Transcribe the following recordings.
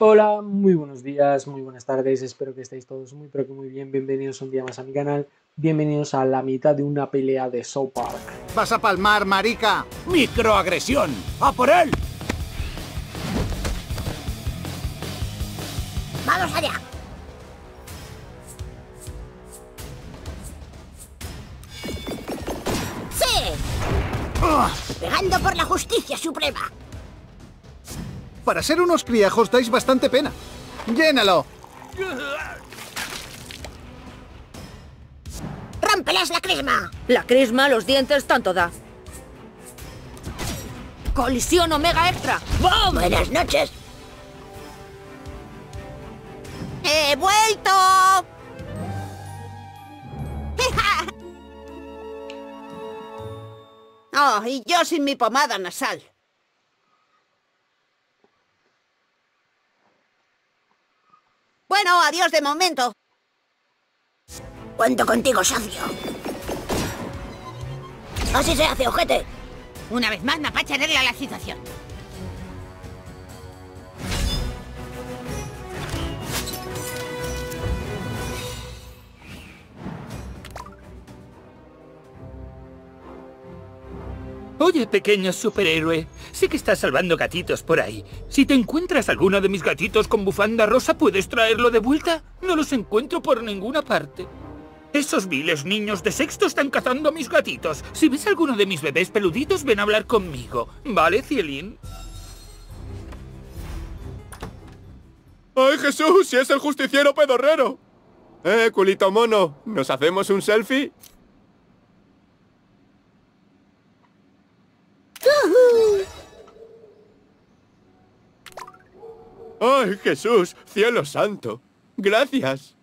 Hola, muy buenos días, muy buenas tardes, espero que estéis todos muy pero que muy bien, bienvenidos un día más a mi canal, bienvenidos a la mitad de una pelea de South Park. ¡Vas a palmar, marica! ¡Microagresión! ¡A por él! ¡Vamos allá! ¡Sí! Pegando por la justicia suprema. Para ser unos criajos dais bastante pena. ¡Llénalo! ¡Rómpeles la crisma! La crisma, los dientes, tanto da. ¡Colisión Omega Extra! ¡Bum! ¡Buenas noches! ¡He vuelto! Oh, y yo sin mi pomada nasal. Bueno, adiós de momento. Cuento contigo, socio. Así se hace, ojete. Una vez más, Mapache arregla la situación. Oye, pequeño superhéroe, sé que estás salvando gatitos por ahí. Si te encuentras alguno de mis gatitos con bufanda rosa, ¿puedes traerlo de vuelta? No los encuentro por ninguna parte. Esos viles niños de sexto están cazando a mis gatitos. Si ves alguno de mis bebés peluditos, ven a hablar conmigo. ¿Vale, Cielín? ¡Ay, Jesús! ¡Si es el justiciero pedorrero! Culito mono, ¿nos hacemos un selfie? ¡Ay, Jesús! ¡Cielo santo! ¡Gracias!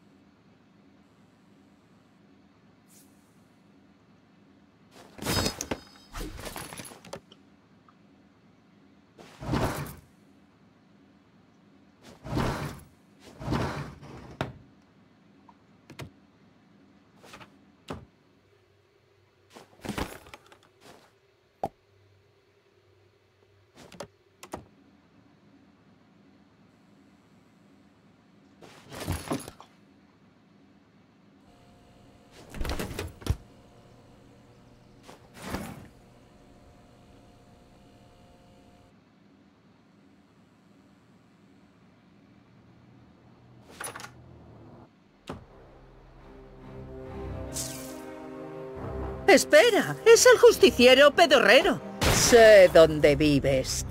Espera, es el justiciero pedorrero. Sé dónde vives.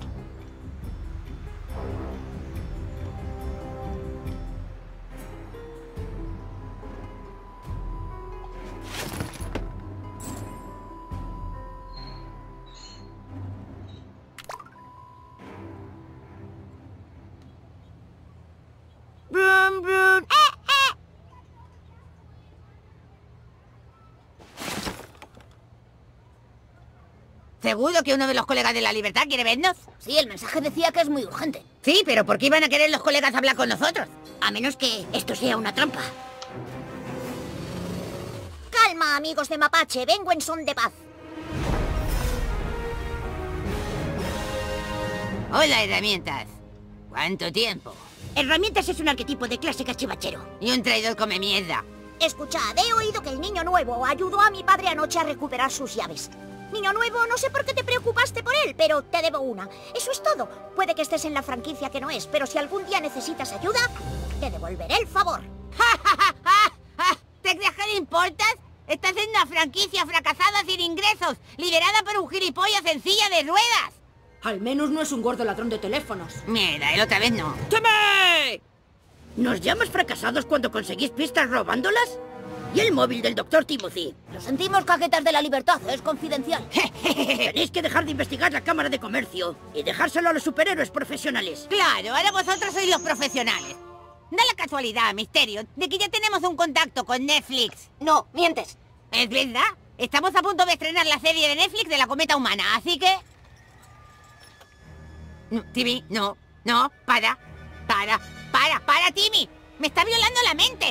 Brum, brum. ¿Seguro que uno de los colegas de la Libertad quiere vernos? Sí, el mensaje decía que es muy urgente. Sí, pero ¿por qué iban a querer los colegas hablar con nosotros? A menos que esto sea una trampa. Calma, amigos de Mapache. Vengo en son de paz. Hola, herramientas. ¿Cuánto tiempo? Herramientas es un arquetipo de clase cachivachero. Y un traidor come mierda. Escuchad, he oído que el niño nuevo ayudó a mi padre anoche a recuperar sus llaves. Niño nuevo, no sé por qué te preocupaste por él, pero te debo una. Eso es todo. Puede que estés en la franquicia que no es, pero si algún día necesitas ayuda, te devolveré el favor. ¿Te crees que le importas? Estás en una franquicia fracasada sin ingresos, liderada por un gilipollas en silla de ruedas. Al menos no es un gordo ladrón de teléfonos. Mierda, el otra vez no. ¡Teme! ¿Nos llamas fracasados cuando conseguís pistas robándolas? ¿Y el móvil del Dr. Timothy? Lo sentimos, cajetas de la libertad, es confidencial. Tenéis que dejar de investigar la Cámara de Comercio y dejárselo a los superhéroes profesionales. Claro, ahora vosotros sois los profesionales. Da la casualidad, Misterio, de que ya tenemos un contacto con Netflix. No, mientes. ¿Es verdad? Estamos a punto de estrenar la serie de Netflix de la cometa humana, así que... Timmy, no, para, Timmy. Me está violando la mente.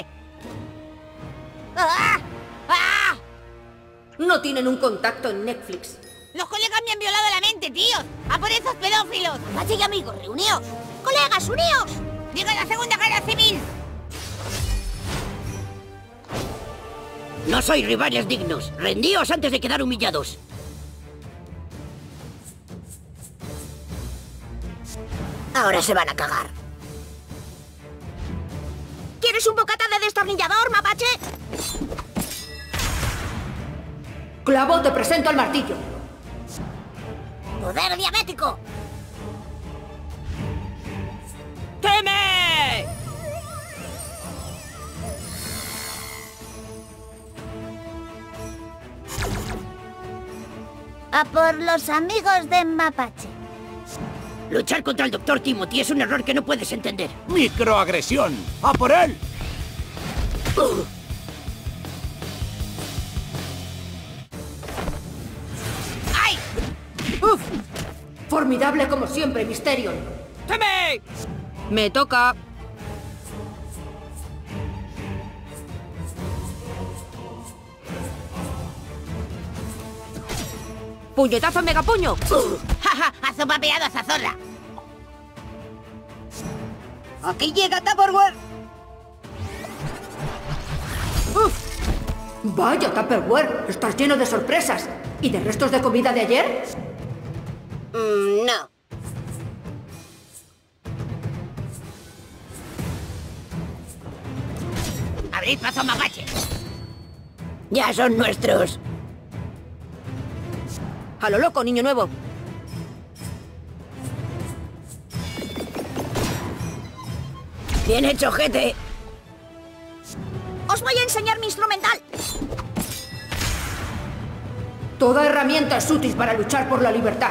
¡Ah! ¡Ah! No tienen un contacto en Netflix. Los colegas me han violado la mente, tíos. ¡A por esos pedófilos! Mapache y amigos, reuníos. ¡Colegas, uníos! ¡Llega la Segunda Guerra Civil! No sois rivales dignos. Rendíos antes de quedar humillados. Ahora se van a cagar. ¿Quieres un bocata de destornillador, mapache? Clavo, te presento al martillo. ¡Poder diabético! ¡Teme! A por los amigos de Mapache. Luchar contra el Dr. Timothy es un error que no puedes entender. ¡Microagresión! ¡A por él! ¡Ay! ¡Uf! Formidable como siempre, Mysterion. ¡Teme! Me toca. ¡Puñetazo megapuño! ¡Ja, ja! ¡Ha sopapeado a esa zorra! ¡Aquí llega Tupperware! ¡Uf! Vaya, Tupperware, estás lleno de sorpresas. ¿Y de restos de comida de ayer? No. ¡Abrid paso, mapache! Ya son nuestros. A lo loco, niño nuevo. Bien hecho, gente. Os voy a enseñar mi instrumental. Toda herramienta es útil para luchar por la libertad.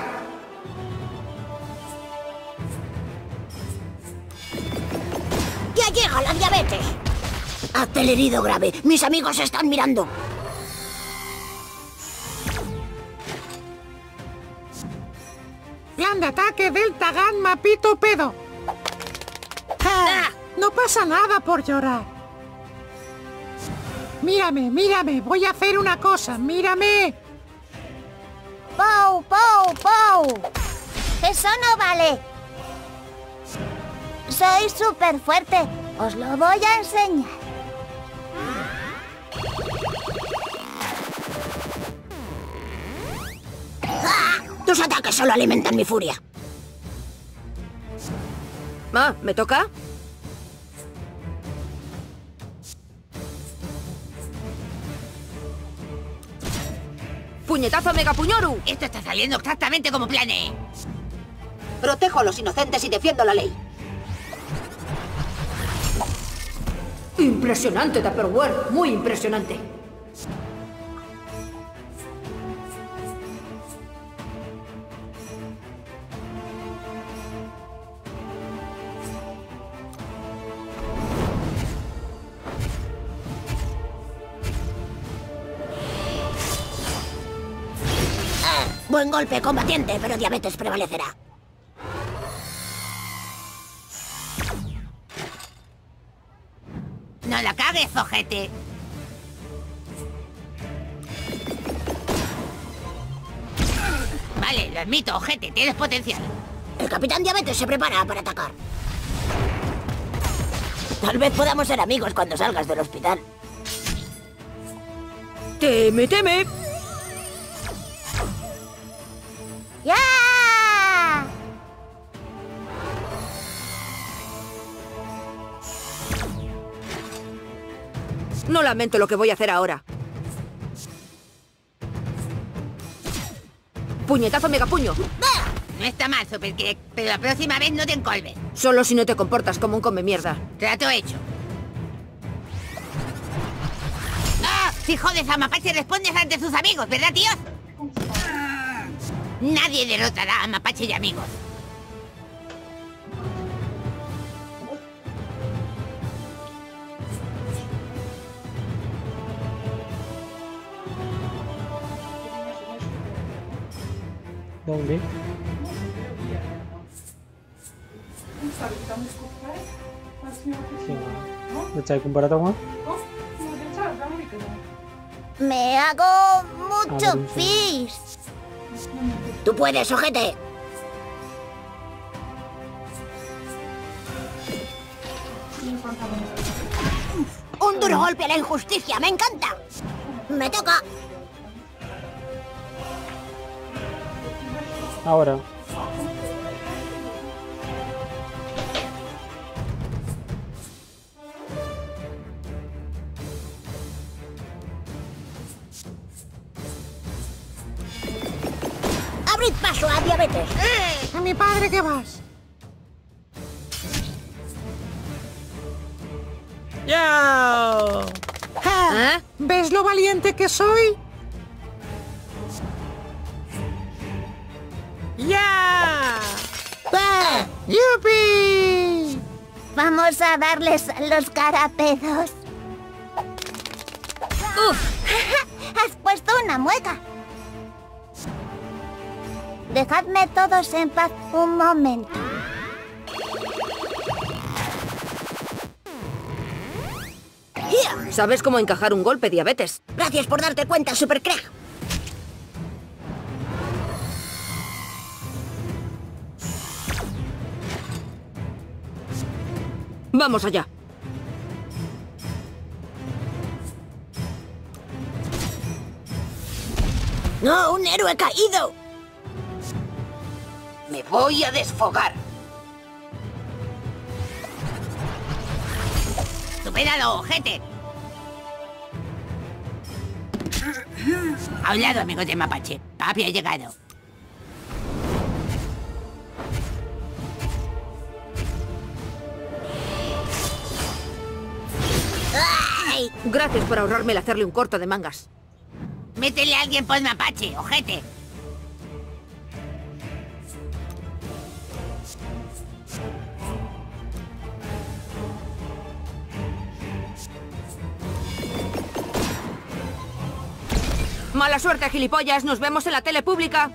¡Ya llega la diabetes! Hazte el herido grave. Mis amigos están mirando. Plan de ataque Delta Gamma Pito Pedo. No pasa nada por llorar. Mírame, mírame. Voy a hacer una cosa. Mírame. ¡Pou, pou, pou! ¡Eso no vale! Soy súper fuerte. Os lo voy a enseñar. Tus ataques solo alimentan mi furia. ¿Me toca? ¡Puñetazo megapuñoru! Esto está saliendo exactamente como planeé. Protejo a los inocentes y defiendo la ley. Impresionante, Tupperware. Muy impresionante. Buen golpe, combatiente, pero diabetes prevalecerá. ¡No la cagues, ojete! Vale, lo admito, ojete, tienes potencial. El Capitán Diabetes se prepara para atacar. Tal vez podamos ser amigos cuando salgas del hospital. ¡Teme, teme! ¡Ya! No lamento lo que voy a hacer ahora. ¡Puñetazo megapuño! No está mal, Supercrack, pero la próxima vez no te encolves. Solo si no te comportas como un come mierda. Trato hecho. ¡Ah! Si jodes a Mapache respondes ante sus amigos, ¿verdad, tíos? Nadie derrotará a Mapache y amigos. ¿Dónde? ¿No c'hai comprato qua? Me hago mucho A ver, un pis. ¡Tú puedes, ojete! Un duro golpe a la injusticia, me encanta. Me toca. Ahora. Abrid paso a diabetes. A mi padre que vas. ¡Yo! ¿Eh? ¿Ves lo valiente que soy? ¡Ya! ¡Yupi! Vamos a darles a los carapedos. ¡Uf! Has puesto una mueca. Dejadme todos en paz un momento. ¿Sabes cómo encajar un golpe, diabetes? Gracias por darte cuenta, Supercrack. Vamos allá. ¡No, un héroe caído! Me voy a desfogar. ¡Supéralo, ojete! A un lado, amigos de Mapache. Papi ha llegado. ¡Ay! Gracias por ahorrarme el hacerle un corto de mangas. Métele a alguien por Mapache, ojete. Mala suerte, gilipollas. Nos vemos en la tele pública.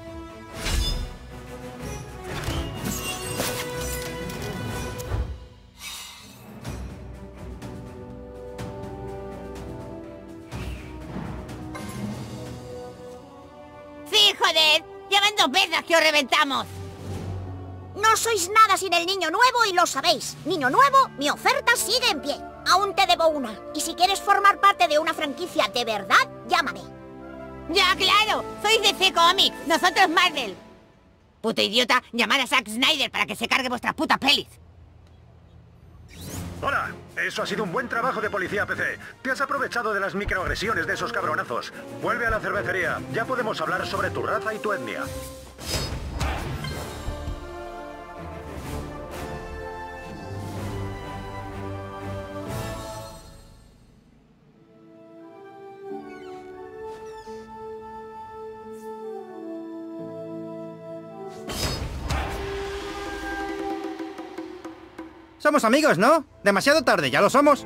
¡Sí, joder! ¡Llevan 2 veces que os reventamos! No sois nada sin el niño nuevo y lo sabéis. Niño nuevo, mi oferta sigue en pie. Aún te debo una. Y si quieres formar parte de una franquicia de verdad, llámame. ¡Ya, claro! ¡Sois DC Comics! ¡Nosotros Marvel! Puto idiota, llamad a Zack Snyder para que se cargue vuestras putas pelis. Hola, eso ha sido un buen trabajo de policía PC. Te has aprovechado de las microagresiones de esos cabronazos. Vuelve a la cervecería. Ya podemos hablar sobre tu raza y tu etnia. Somos amigos, ¿no? Demasiado tarde, ya lo somos.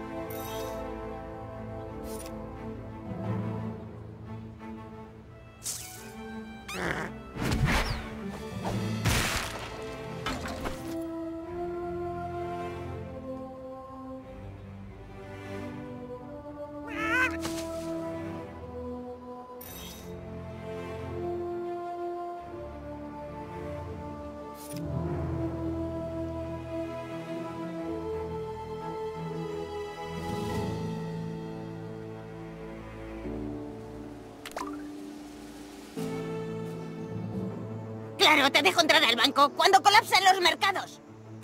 Claro, te dejo entrar al banco cuando colapsen los mercados.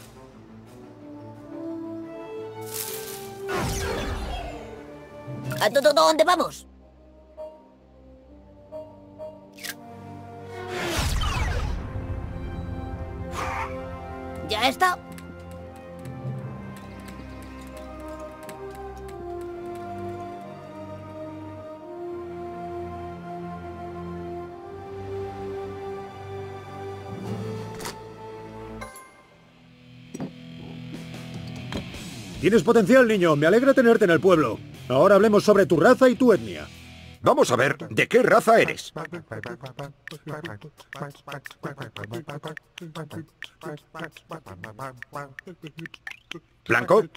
¿A dónde vamos? Ya está. Tienes potencial, niño. Me alegra tenerte en el pueblo. Ahora hablemos sobre tu raza y tu etnia. Vamos a ver, ¿de qué raza eres? ¿Blanco?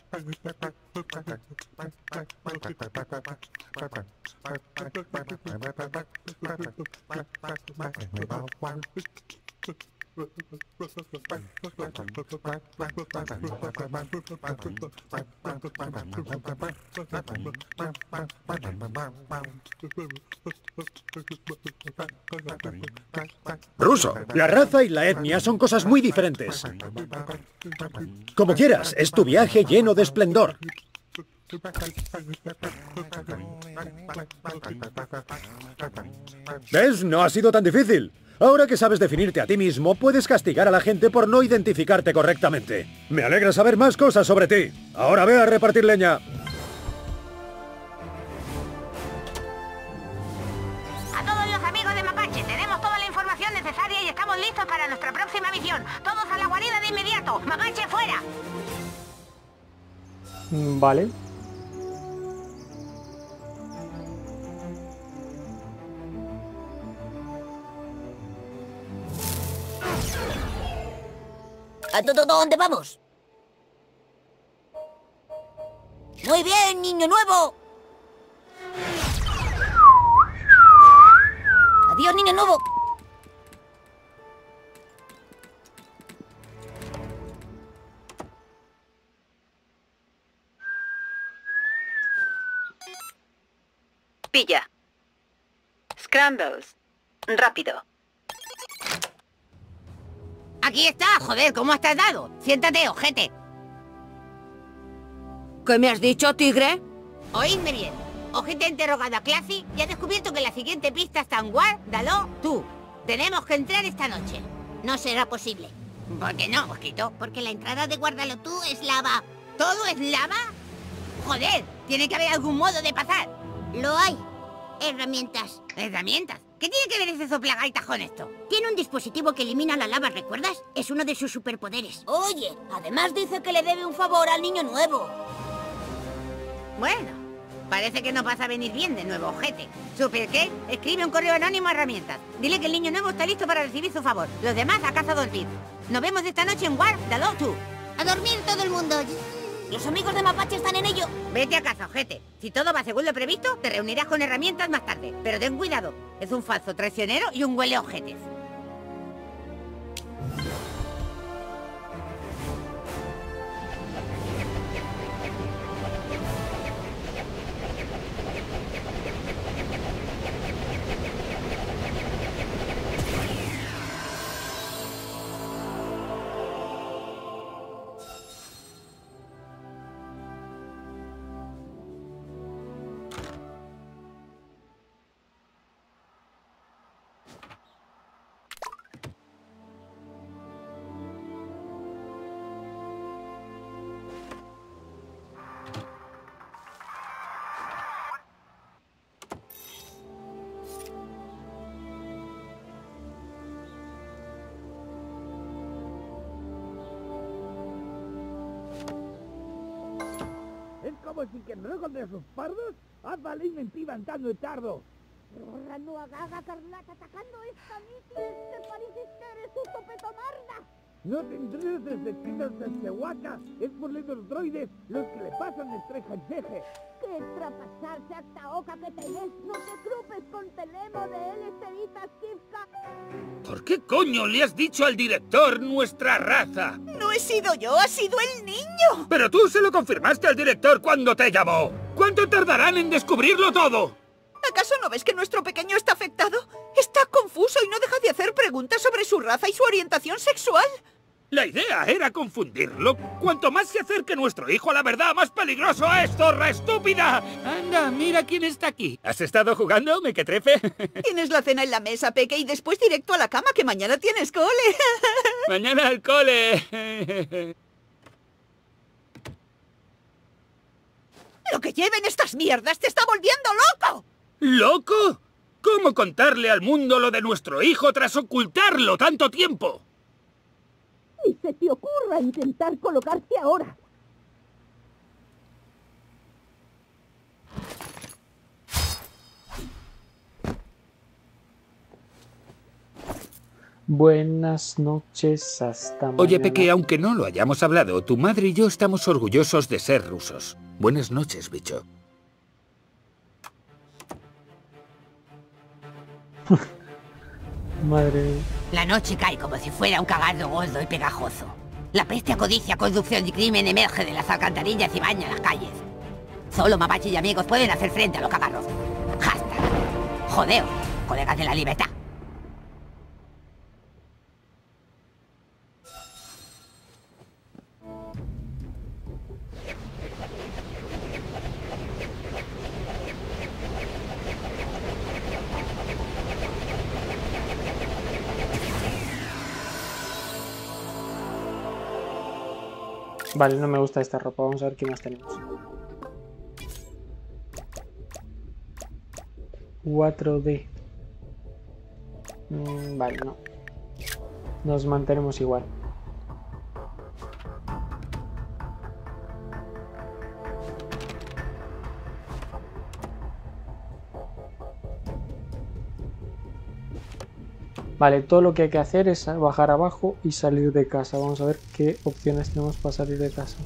Ruso. La raza y la etnia son cosas muy diferentes. Como quieras, es tu viaje lleno de esplendor. ¿Ves? No ha sido tan difícil. Ahora que sabes definirte a ti mismo, puedes castigar a la gente por no identificarte correctamente. Me alegra saber más cosas sobre ti. Ahora ve a repartir leña. A todos los amigos de Mapache, tenemos toda la información necesaria y estamos listos para nuestra próxima misión. Todos a la guarida de inmediato. Mapache, fuera. Vale. ¿A dónde vamos? Muy bien, niño nuevo. Adiós, niño nuevo. Pilla. Scrambles. Rápido. Aquí está, joder, ¿cómo estás dado? Siéntate, ojete. ¿Qué me has dicho, tigre? Oídme bien. Ojete ha interrogado a Classy y ha descubierto que la siguiente pista está en Guárdalo tú. Tenemos que entrar esta noche. No será posible. ¿Por qué no, mosquito? Porque la entrada de Guárdalo tú es lava. ¿Todo es lava? Joder, tiene que haber algún modo de pasar. Lo hay. Herramientas. ¿Herramientas? ¿Qué tiene que ver ese soplagaita con esto? Tiene un dispositivo que elimina la lava, ¿recuerdas? Es uno de sus superpoderes. Oye, además dice que le debe un favor al niño nuevo. Bueno, parece que nos vas a venir bien de nuevo, ojete. ¿Super qué? Escribe un correo anónimo a herramientas. Dile que el niño nuevo está listo para recibir su favor. Los demás a casa a dormir. Nos vemos esta noche en Guárdalo tú. A dormir todo el mundo. Los amigos de Mapache están en ello. Vete a casa, ojete. Si todo va según lo previsto, te reunirás con herramientas más tarde. Pero ten cuidado. Es un falso traicionero y un huele ojetes. Es como si que no contra sus pardos, hazle inventiva andando de tardo. No haga Carlata atacando esta mitis, te parece que eres un topetomarda. No te enredes desde Kinder Sensehuaca, es por los droides los que le pasan el trejancheje. Que trapasarse hasta oca que tenés, no te crupes con telemo de él, esterita Kifka. ¿Por qué coño le has dicho al director nuestra raza? No he sido yo, ha sido el niño. Pero tú se lo confirmaste al director cuando te llamó. ¿Cuánto tardarán en descubrirlo todo? ¿Acaso no ves que nuestro pequeño está afectado? Está confuso y no deja de hacer preguntas sobre su raza y su orientación sexual. La idea era confundirlo. Cuanto más se acerque nuestro hijo a la verdad, más peligroso es, zorra estúpida. Anda, mira quién está aquí. ¿Has estado jugando, mequetrefe? Tienes la cena en la mesa, Peque, y después directo a la cama, que mañana tienes cole. Mañana al cole. Lo que lleven estas mierdas te está volviendo loco. ¿Loco? ¿Cómo contarle al mundo lo de nuestro hijo tras ocultarlo tanto tiempo? Ni se te ocurra intentar colocarse ahora. Buenas noches, hasta mañana. Oye, Peque, aunque no lo hayamos hablado, tu madre y yo estamos orgullosos de ser rusos. Buenas noches, bicho. Madre mía. La noche cae como si fuera un cagarro gordo y pegajoso. La peste, codicia, corrupción y crimen emerge de las alcantarillas y baña las calles. Solo Mapache y amigos pueden hacer frente a los cagarros. Hashtag. Jodeo, colegas de la libertad. Vale, no me gusta esta ropa. Vamos a ver qué más tenemos. 4D. Vale, no. Nos mantenemos igual. Vale, todo lo que hay que hacer es bajar abajo y salir de casa. Vamos a ver qué opciones tenemos para salir de casa.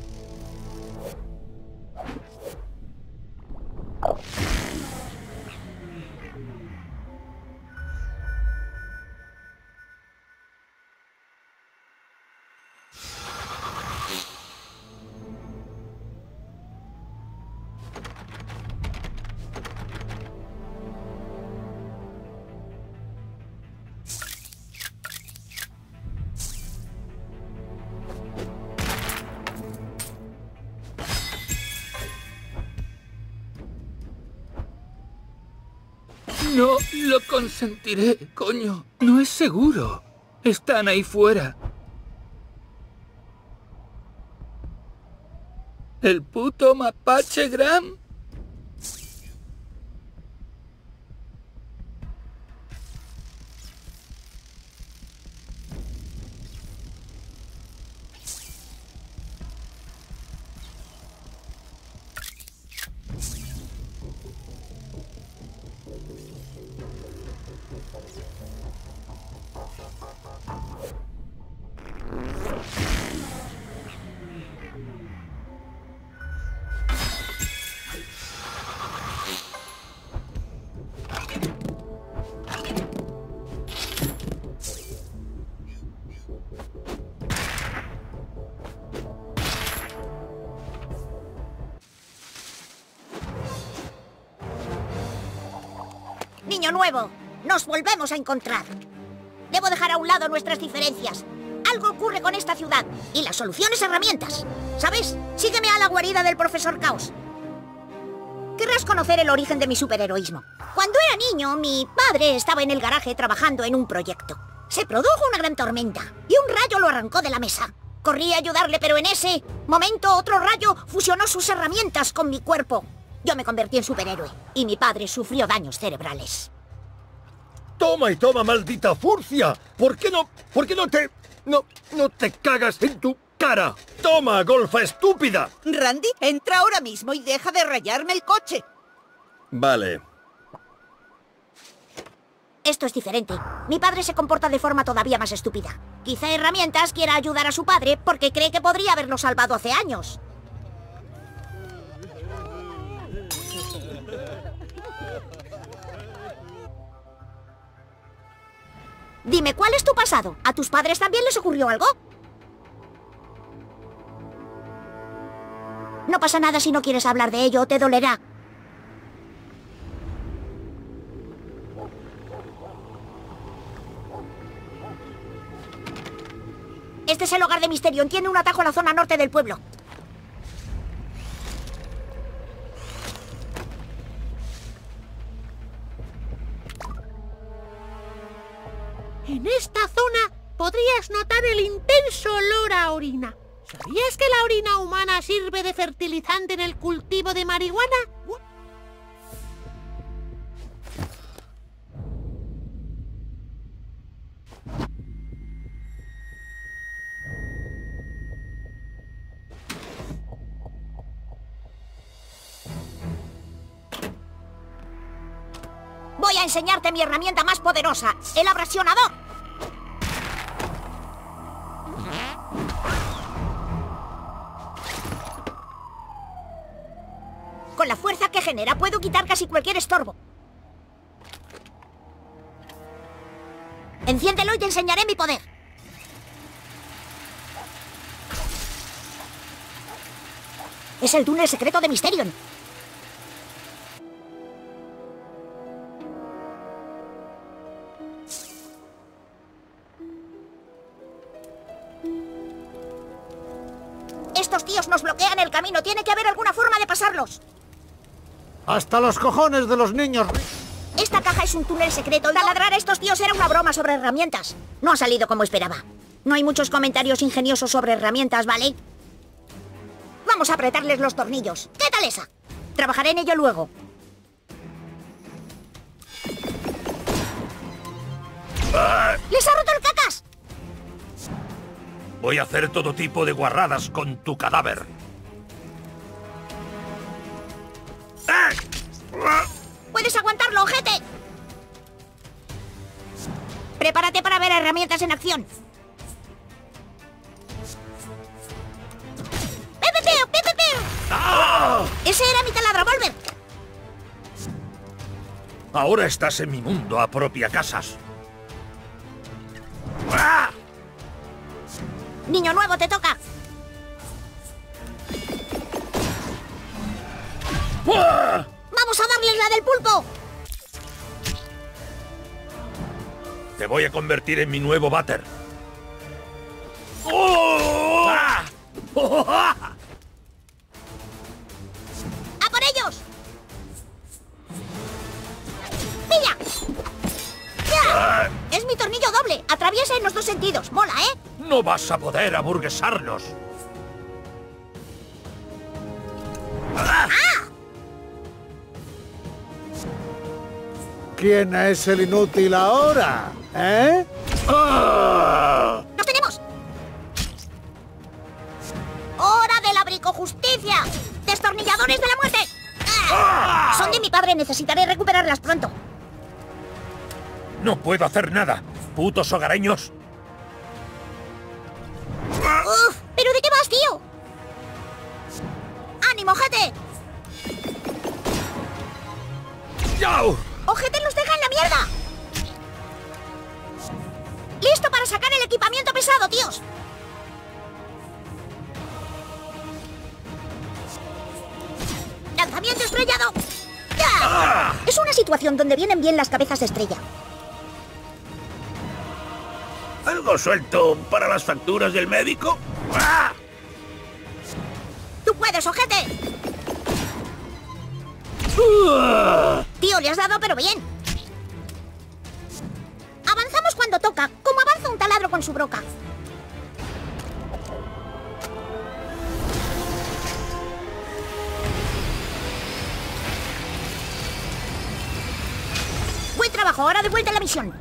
No lo consentiré, coño. No es seguro. Están ahí fuera. ¿El puto Mapache Gram? Niño nuevo, nos volvemos a encontrar. Debo dejar a un lado nuestras diferencias. Algo ocurre con esta ciudad y la solución es herramientas. ¿Sabes? Sígueme a la guarida del profesor Caos. Querrás conocer el origen de mi superheroísmo. Cuando era niño, mi padre estaba en el garaje trabajando en un proyecto. Se produjo una gran tormenta y un rayo lo arrancó de la mesa. Corrí a ayudarle, pero en ese momento otro rayo fusionó sus herramientas con mi cuerpo. Yo me convertí en superhéroe y mi padre sufrió daños cerebrales. ¡Toma y toma, maldita furcia! ¿Por qué no te cagas en tu cara? ¡Toma, golfa estúpida! Randy, entra ahora mismo y deja de rayarme el coche. Vale. Esto es diferente. Mi padre se comporta de forma todavía más estúpida. Quizá Herramientas quiera ayudar a su padre porque cree que podría haberlo salvado hace años. Dime, ¿cuál es tu pasado? ¿A tus padres también les ocurrió algo? No pasa nada si no quieres hablar de ello, te dolerá. Este es el hogar de Mysterion. Tiene un atajo a la zona norte del pueblo. En esta zona podrías notar el intenso olor a orina. ¿Sabías que la orina humana sirve de fertilizante en el cultivo de marihuana? Voy a enseñarte mi herramienta más poderosa, el abrasionador. Con la fuerza que genera puedo quitar casi cualquier estorbo. Enciéndelo y te enseñaré mi poder. Es el túnel secreto de Mysterion. Estos tíos nos bloquean el camino. Tiene que haber alguna forma de pasarlos. ¡Hasta los cojones de los niños! Esta caja es un túnel secreto. Taladrar a estos tíos era una broma sobre herramientas. No ha salido como esperaba. No hay muchos comentarios ingeniosos sobre herramientas, ¿vale? Vamos a apretarles los tornillos. ¿Qué tal esa? Trabajaré en ello luego. ¡Les ha roto el cacas! Voy a hacer todo tipo de guarradas con tu cadáver. ¡Puedes aguantarlo, ojete! Prepárate para ver herramientas en acción. ¡Pepepeo, pepepeo! ¡Ah! ¡Ese era mi taladro-volver! Ahora estás en mi mundo, apropia casas. ¡Ah! Niño nuevo, te toca. ¡Ah! ¡Vamos a darles la del pulpo! Te voy a convertir en mi nuevo váter. ¡Oh! ¡Ah! ¡Oh! ¡Ah! ¡A por ellos! ¡Pilla! ¡Ya! Es mi tornillo doble. Atraviesa en los dos sentidos. Mola, ¿eh? No vas a poder aburguesarlos. ¡Ah! ¿Quién es el inútil ahora? ¿Eh? ¡Ah! ¡Los tenemos! ¡Hora de la bricojusticia! ¡Destornilladores de la muerte! ¡Ah! Son de mi padre. Necesitaré recuperarlas pronto. No puedo hacer nada. Putos hogareños. ¡Uf! ¿Pero de qué vas, tío? ¡Ánimo, ojete! ¡Yau! ¡Ojete los deja en la mierda! ¡Listo para sacar el equipamiento pesado, tíos! ¡Lanzamiento estrellado! ¡Ya! ¡Ah! Es una situación donde vienen bien las cabezas de estrella. ¿Algo suelto para las facturas del médico? ¡Ah! ¡Tú puedes, ojete! Tío, le has dado, pero bien. Avanzamos cuando toca, como avanza un taladro con su broca. Buen trabajo, ahora de vuelta a la misión.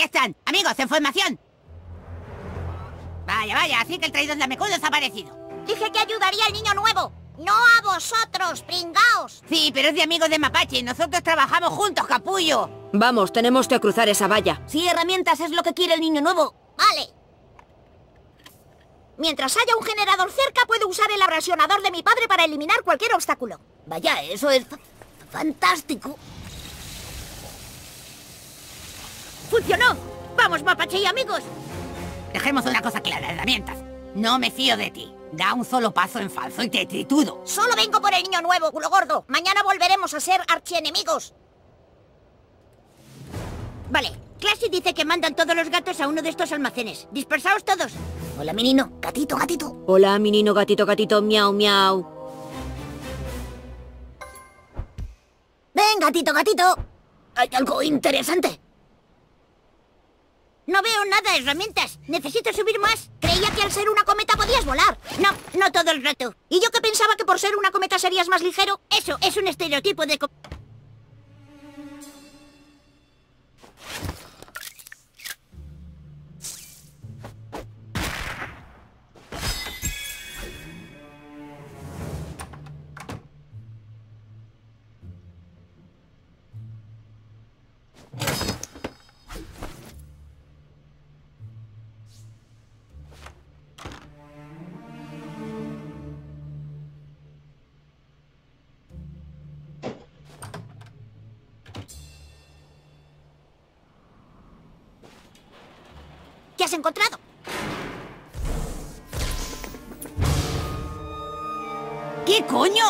Aquí están. Amigos, en formación. Vaya, vaya, así que el traidor lamecudo ha desaparecido. Dije que ayudaría al niño nuevo. No a vosotros, pringaos. Sí, pero es de amigos de Mapache. Nosotros trabajamos juntos, capullo. Vamos, tenemos que cruzar esa valla. Sí, herramientas es lo que quiere el niño nuevo. Vale. Mientras haya un generador cerca, puedo usar el abrasionador de mi padre para eliminar cualquier obstáculo. Vaya, eso es fantástico. ¡¡Funcionó! ¡Vamos, Mapache y amigos! Dejemos una cosa clara, herramientas. No me fío de ti. Da un solo paso en falso y te trituro. Solo vengo por el niño nuevo, culo gordo. Mañana volveremos a ser archienemigos. Vale, Classy dice que mandan todos los gatos a uno de estos almacenes. Dispersaos todos. Hola, menino. Gatito, gatito. Hola, menino, gatito, gatito. Miau, miau. Ven, gatito, gatito. Hay algo interesante. No veo nada, herramientas. Necesito subir más. Creía que al ser una cometa podías volar. No todo el rato. ¿Y yo que pensaba que por ser una cometa serías más ligero? Eso es un estereotipo de... ¿Qué has encontrado? ¿Qué coño?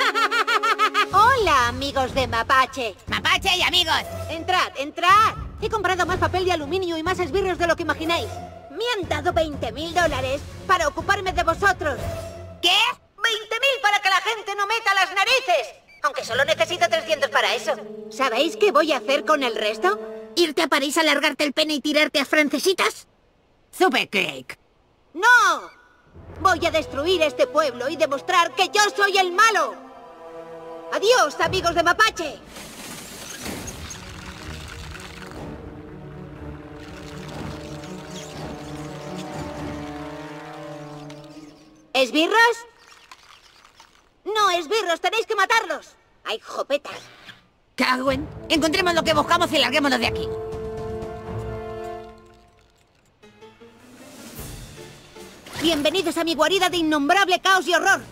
Hola, amigos de Mapache. ¡Mapache y amigos! Entrad, entrad. He comprado más papel de aluminio y más esbirros de lo que imagináis. Me han dado $20.000 para ocuparme de vosotros. ¿Qué? 20.000 para que la gente no meta las narices. Aunque solo necesito 300 para eso. ¿Sabéis qué voy a hacer con el resto? ¿Irte a París a largarte el pene y tirarte a francesitas? ¡Supercake! ¡No! Voy a destruir este pueblo y demostrar que yo soy el malo. ¡Adiós, amigos de Mapache! ¿Esbirros? No, esbirros, tenéis que matarlos. ¡Hay jopetas! ¡Cagüen! Encontremos lo que buscamos y larguémonos de aquí. Bienvenidos a mi guarida de innombrable caos y horror.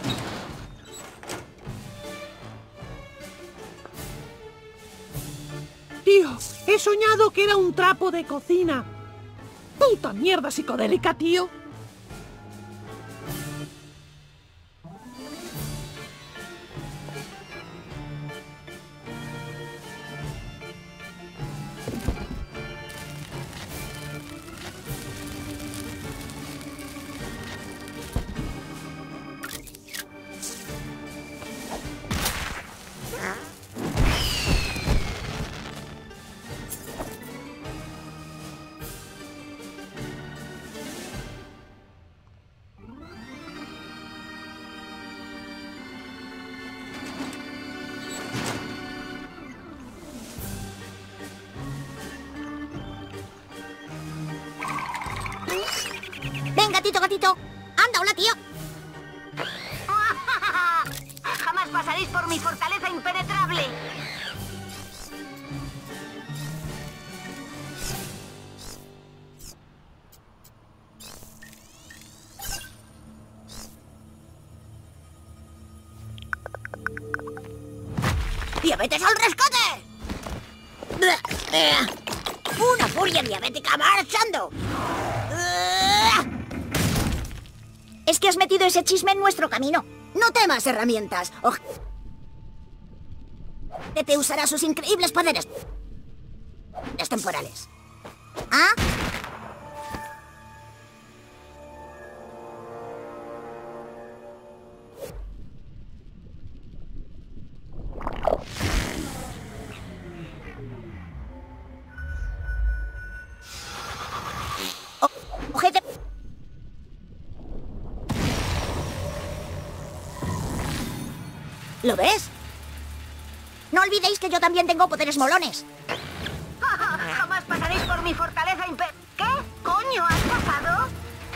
Tío, he soñado que era un trapo de cocina. Puta mierda psicodélica, tío. Ven, gatito, gatito. Anda, hola, tío. Jamás pasaréis por mi fortaleza impenetrable. ¡Diabetes al rescate! ¡Una furia diabética marchando! Es que has metido ese chisme en nuestro camino. No temas, herramientas. Te usará sus increíbles poderes temporales. ¿Ah? Ojete. ¿Lo ves? No olvidéis que yo también tengo poderes molones. Jamás pasaréis por mi fortaleza ¿Qué? ¿Coño has pasado?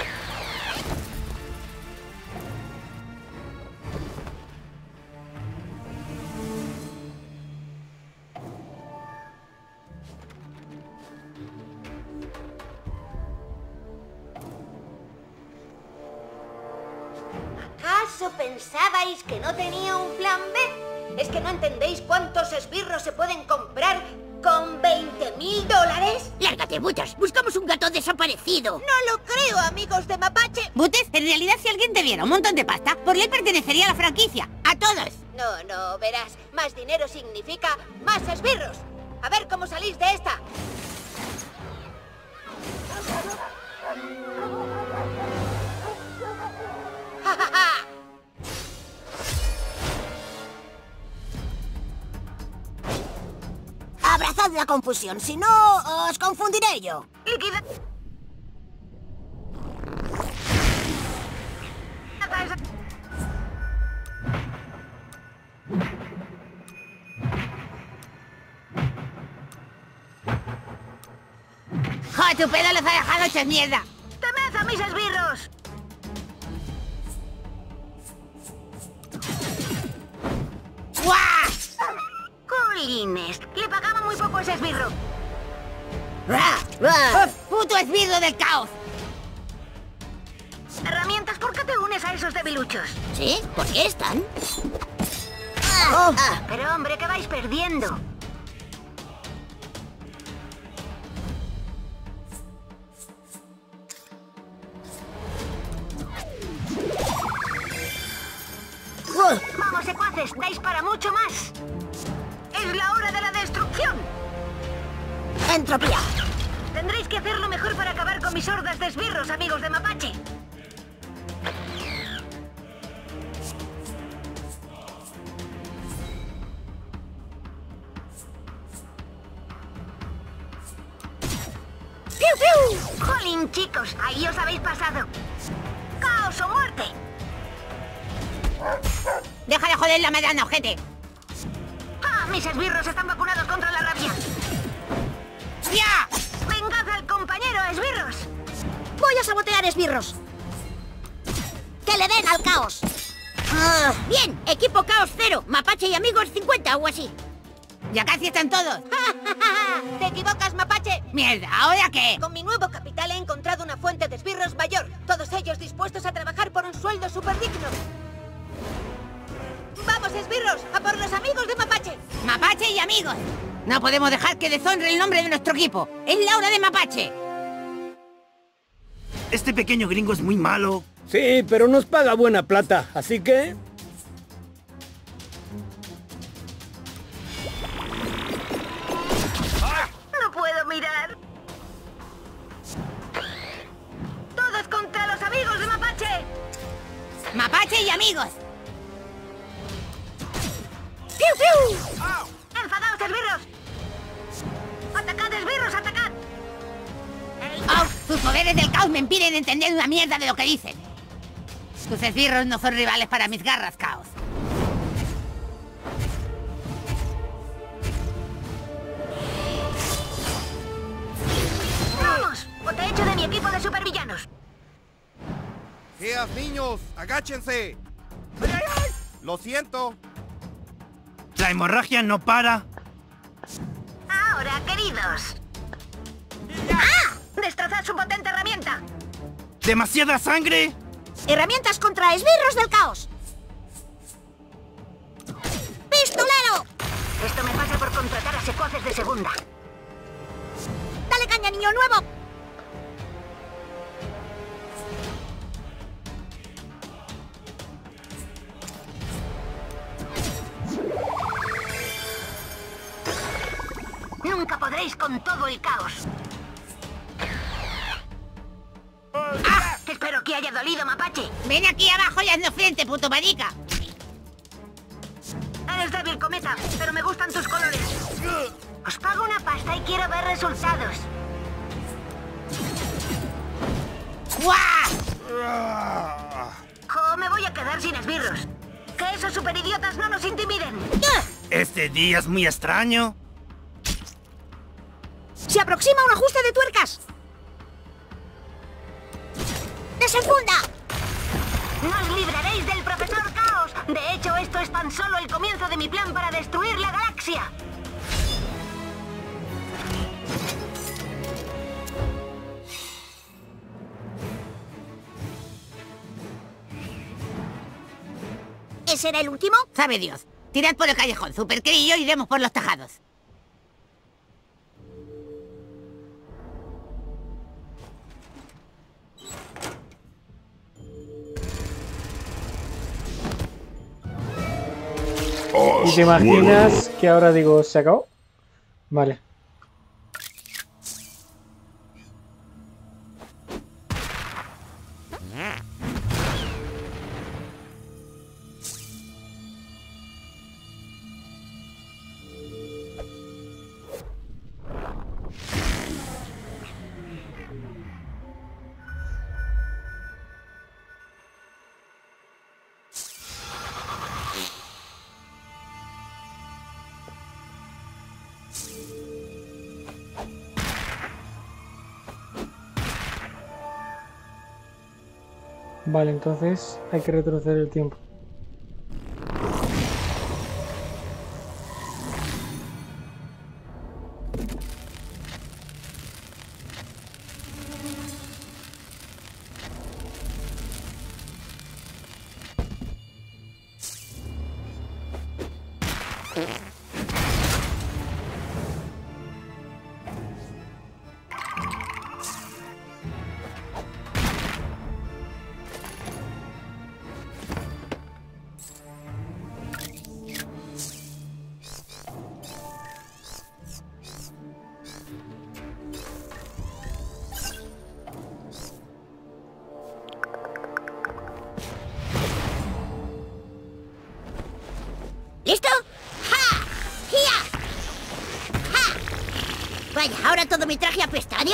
¿Acaso pensabais que no tenía un plan B? ¿Es que no entendéis cuántos esbirros se pueden comprar con $20.000? ¡Lárgate, Butters! ¡Buscamos un gato desaparecido! No lo creo, amigos de Mapache. Butters, en realidad si alguien te diera un montón de pasta, por ley pertenecería a la franquicia. ¡A todos! No, verás. Más dinero significa más esbirros. A ver cómo salís de esta. ¡Ja, ja, ja! Abrazad la confusión, si no, os confundiré yo. Liquida... ¡Jo, tu pedo los ha dejado hechos mierda! ¡Temed a mis esbirros! ¡Guau! ¡Colines! Le pagaba muy poco ese esbirro. ¡Puto esbirro del caos! Herramientas, ¿por qué te unes a esos debiluchos? ¿Sí? ¿Por qué están? Pero hombre, que vais perdiendo. Vamos, secuaces, dais para mucho más. Es la hora de la destrucción. Entropía. Tendréis que hacerlo mejor para acabar con mis hordas de esbirros, amigos de Mapache. ¡Piu, piu! ¡Jolín, chicos! Ahí os habéis pasado. ¡Caos o muerte! ¡Deja de joder la mediana, ojete! ¡Ah! ¡Mis esbirros están vacunados contra la rabia! ¡Ya! ¡Vengad al compañero, esbirros! Voy a sabotear esbirros. ¡Que le den al caos! Bien, equipo Caos 0, Mapache y amigos 50 o así. ¡Ya casi están todos! ¡Te equivocas, Mapache! ¡Mierda! ¿Ahora qué? Con mi nuevo capital he encontrado una fuente de esbirros mayor. Todos ellos dispuestos a trabajar por un sueldo súper digno. ¡Vamos, esbirros! ¡A por los amigos de Mapache! ¡Mapache y amigos! No podemos dejar que deshonre el nombre de nuestro equipo. ¡Es la hora de Mapache! Este pequeño gringo es muy malo. Sí, pero nos paga buena plata, así que... ¡No puedo mirar! ¡Todos contra los amigos de Mapache! ¡Mapache y amigos! ¡Piu, piu! ¡Enfadaos, esbirros! ¡Atacad, esbirros, atacad! ¡Oh! Tus poderes del caos me impiden entender una mierda de lo que dicen. Tus esbirros no son rivales para mis garras, caos. ¡Vamos! ¡O te echo de mi equipo de supervillanos! ¡Geas, niños! ¡Agáchense! ¡Lo siento! La hemorragia no para. Ahora, queridos. ¡Ah! ¡Destrozad su potente herramienta! ¿Demasiada sangre? ¡Herramientas contra esbirros del caos! ¡Pistolero! Esto me pasa por contratar a secuaces de segunda. ¡Dale caña, niño nuevo! Nunca podréis con todo el caos. ¡Ah! Espero que haya dolido, Mapache. ¡Ven aquí abajo y haznos frente, puto marica! Eres débil, Cometa, pero me gustan tus colores. Os pago una pasta y quiero ver resultados. ¡Guau! ¡Jo, me voy a quedar sin esbirros! ¡Que esos superidiotas no nos intimiden! Este día es muy extraño. ¡Se aproxima un ajuste de tuercas! ¡Desenfunda! ¡Nos libraréis del profesor Caos! De hecho, esto es tan solo el comienzo de mi plan para destruir la galaxia. ¿Ese era el último? Sabe Dios. Tirad por el callejón, Supercree y yo iremos por los tejados. ¿Y te imaginas que ahora digo, se acabó? Vale. Vale, entonces hay que retroceder el tiempo. ¿Listo? ¡Ja! ¡Gia! ¡Ja! Vaya, ahora todo mi traje apesta. ¡Adiós!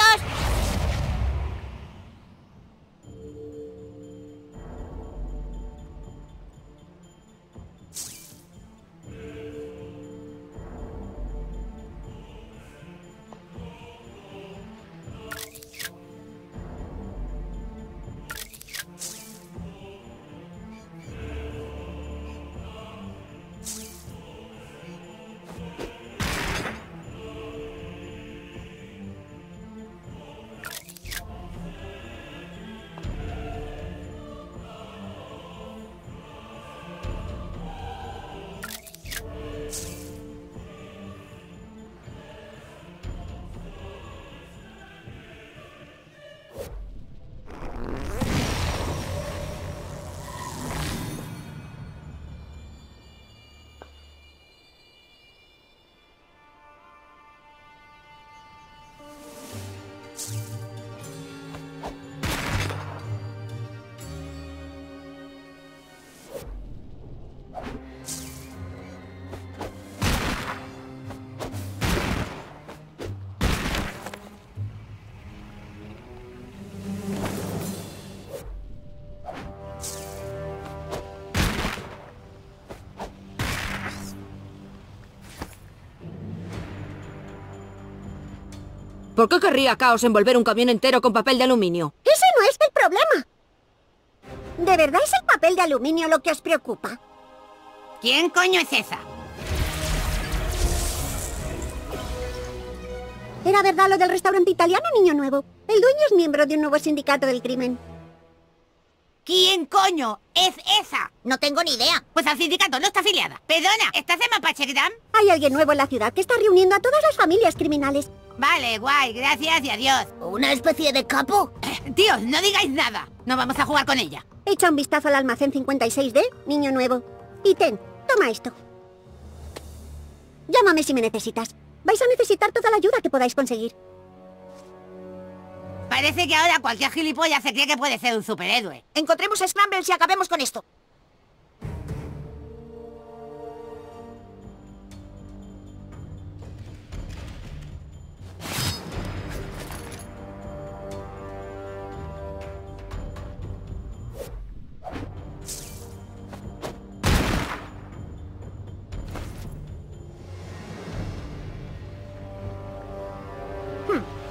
¿Por qué querría Caos envolver un camión entero con papel de aluminio? ¡Ese no es el problema! ¿De verdad es el papel de aluminio lo que os preocupa? ¿Quién coño es esa? ¿Era verdad lo del restaurante italiano, Niño Nuevo? El dueño es miembro de un nuevo sindicato del crimen. ¿Quién coño es esa? No tengo ni idea. Pues al sindicato no está afiliada. Perdona, ¿estás en Mapachegram? Hay alguien nuevo en la ciudad que está reuniendo a todas las familias criminales. Vale, guay, gracias y adiós. ¿Una especie de capo? Tíos, no digáis nada. No vamos a jugar con ella. Echa un vistazo al almacén 56D, Niño Nuevo. Y toma esto. Llámame si me necesitas. Vais a necesitar toda la ayuda que podáis conseguir. Parece que ahora cualquier gilipollas se cree que puede ser un superhéroe. Encontremos a Scrambles y acabemos con esto.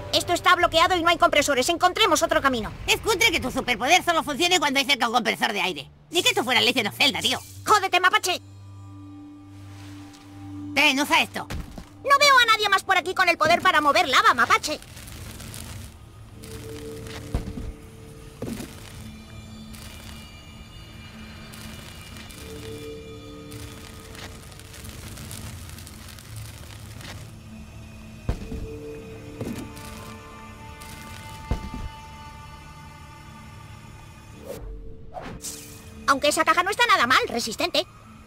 Esto está bloqueado y no hay compresores. Encontremos otro camino. Es cutre que tu superpoder solo funcione cuando hay cerca un compresor de aire. Ni que esto fuera Legend of Zelda, tío. ¡Jódete, mapache! Ten, usa esto. No veo a nadie más por aquí con el poder para mover lava, mapache. Aunque esa caja no está nada mal, resistente.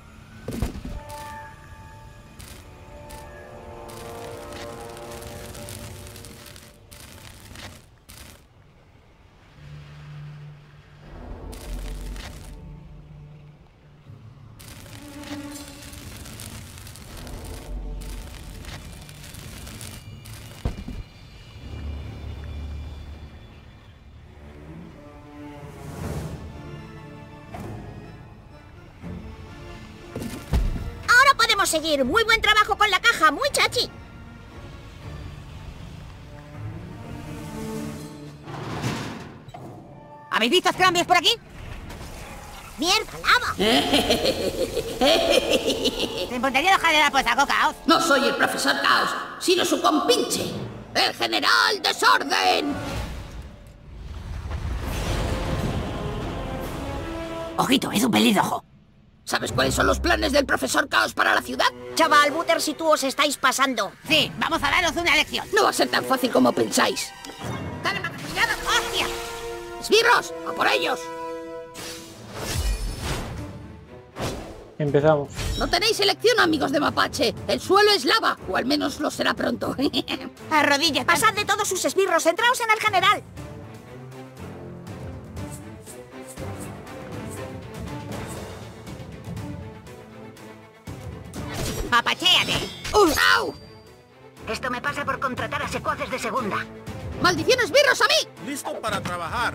Seguir. Muy buen trabajo con la caja, muy chachi. ¿Habéis visto Scrambles por aquí? ¡Mierda, lava! ¿Te importaría dejar de dar por saco, Caos? No soy el profesor Caos, sino su compinche, el general Desorden. Ojito, es un pelirrojo. ¿Sabes cuáles son los planes del profesor Caos para la ciudad? Chaval, Butters y tú os estáis pasando. Sí, vamos a daros una lección. No va a ser tan fácil como pensáis. ¡Dale más cuidado! ¡Hostia! ¡Esbirros! ¡A por ellos! Empezamos. No tenéis elección, amigos de Mapache. El suelo es lava, o al menos lo será pronto. Arrodilla. Pasad de todos sus esbirros, centraos en el general. ¡Apachéate! ¡Au! Esto me pasa por contratar a secuaces de segunda. ¡Maldición, esbirros, a mí! Listo para trabajar.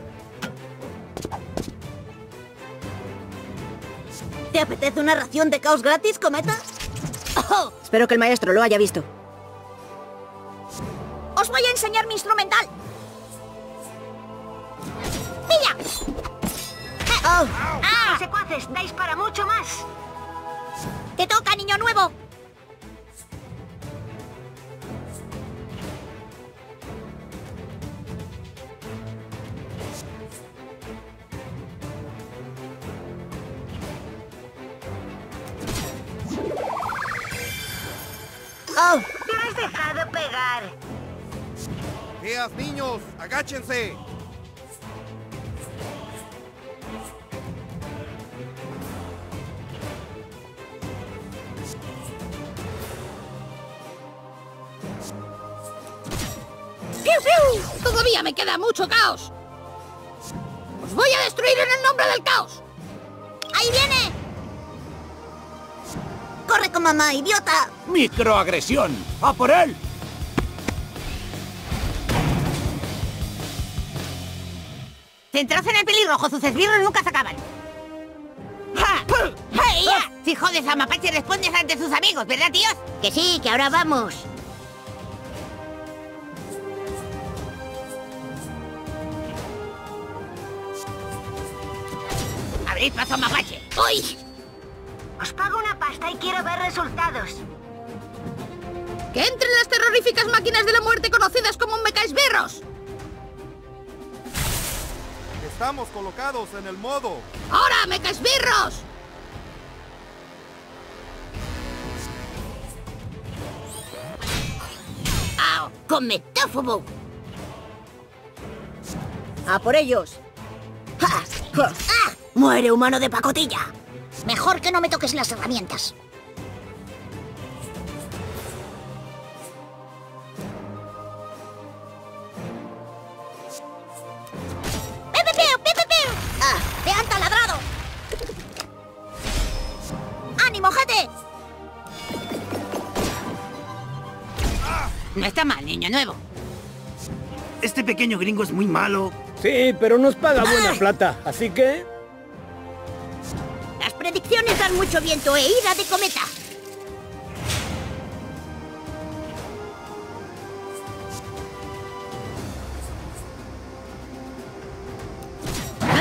¿Te apetece una ración de caos gratis, cometa? Oh, espero que el maestro lo haya visto. Os voy a enseñar mi instrumental. ¡Pilla! Los secuaces dais para mucho más. ¡Te toca, niño nuevo! ¡Oh! ¡Me has dejado pegar! ¡Geas, niños! ¡Agáchense! ¡Piu, piu! Todavía me queda mucho caos. ¡Os voy a destruir en el nombre del caos! ¡Ahí viene! ¡Corre con mamá, idiota! ¡Microagresión! ¡A por él! Centraos en el pelirrojo, sus esbirros nunca se acaban. ¡Ja! ¡Hey, ya! Si jodes a Mapache respondes ante sus amigos, ¿verdad, tíos? Que sí, que ahora vamos. Abrid paso a Mapache. ¡Uy! Os pago una pasta y quiero ver resultados. ¡Que entren las terroríficas máquinas de la muerte conocidas como mecaesbirros! Estamos colocados en el modo. ¡Ahora, mecaesbirros! ¡Au! ¡Cometófobo! ¡A por ellos! ¡Ah! ¡Muere, humano de pacotilla! Mejor que no me toques las herramientas. ¡Ah! ¡Te han taladrado! ¡Ánimo, jete! No está mal, niño nuevo. Este pequeño gringo es muy malo. Sí, pero nos paga buena plata, así que... Las predicciones dan mucho viento e ira de cometa.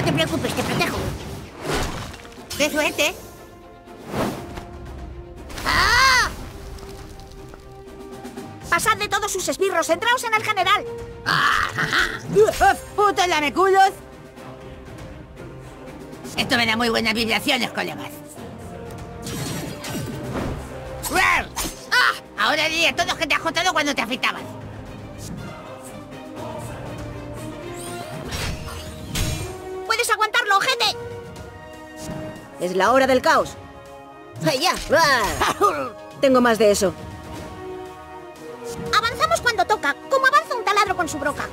No te preocupes, te protejo. ¡Qué suerte! ¡Ah! Pasad de todos sus esbirros, entraos en el general. ¡Putos lameculos! Esto me da muy buenas vibraciones, colegas. ¡Ah! Ahora diré a todos que te has jotado cuando te afeitabas. ¡Puedes aguantarlo, ojete! Es la hora del caos. ¡Ya! Tengo más de eso. Avanzamos cuando toca, como avanza un taladro con su broca.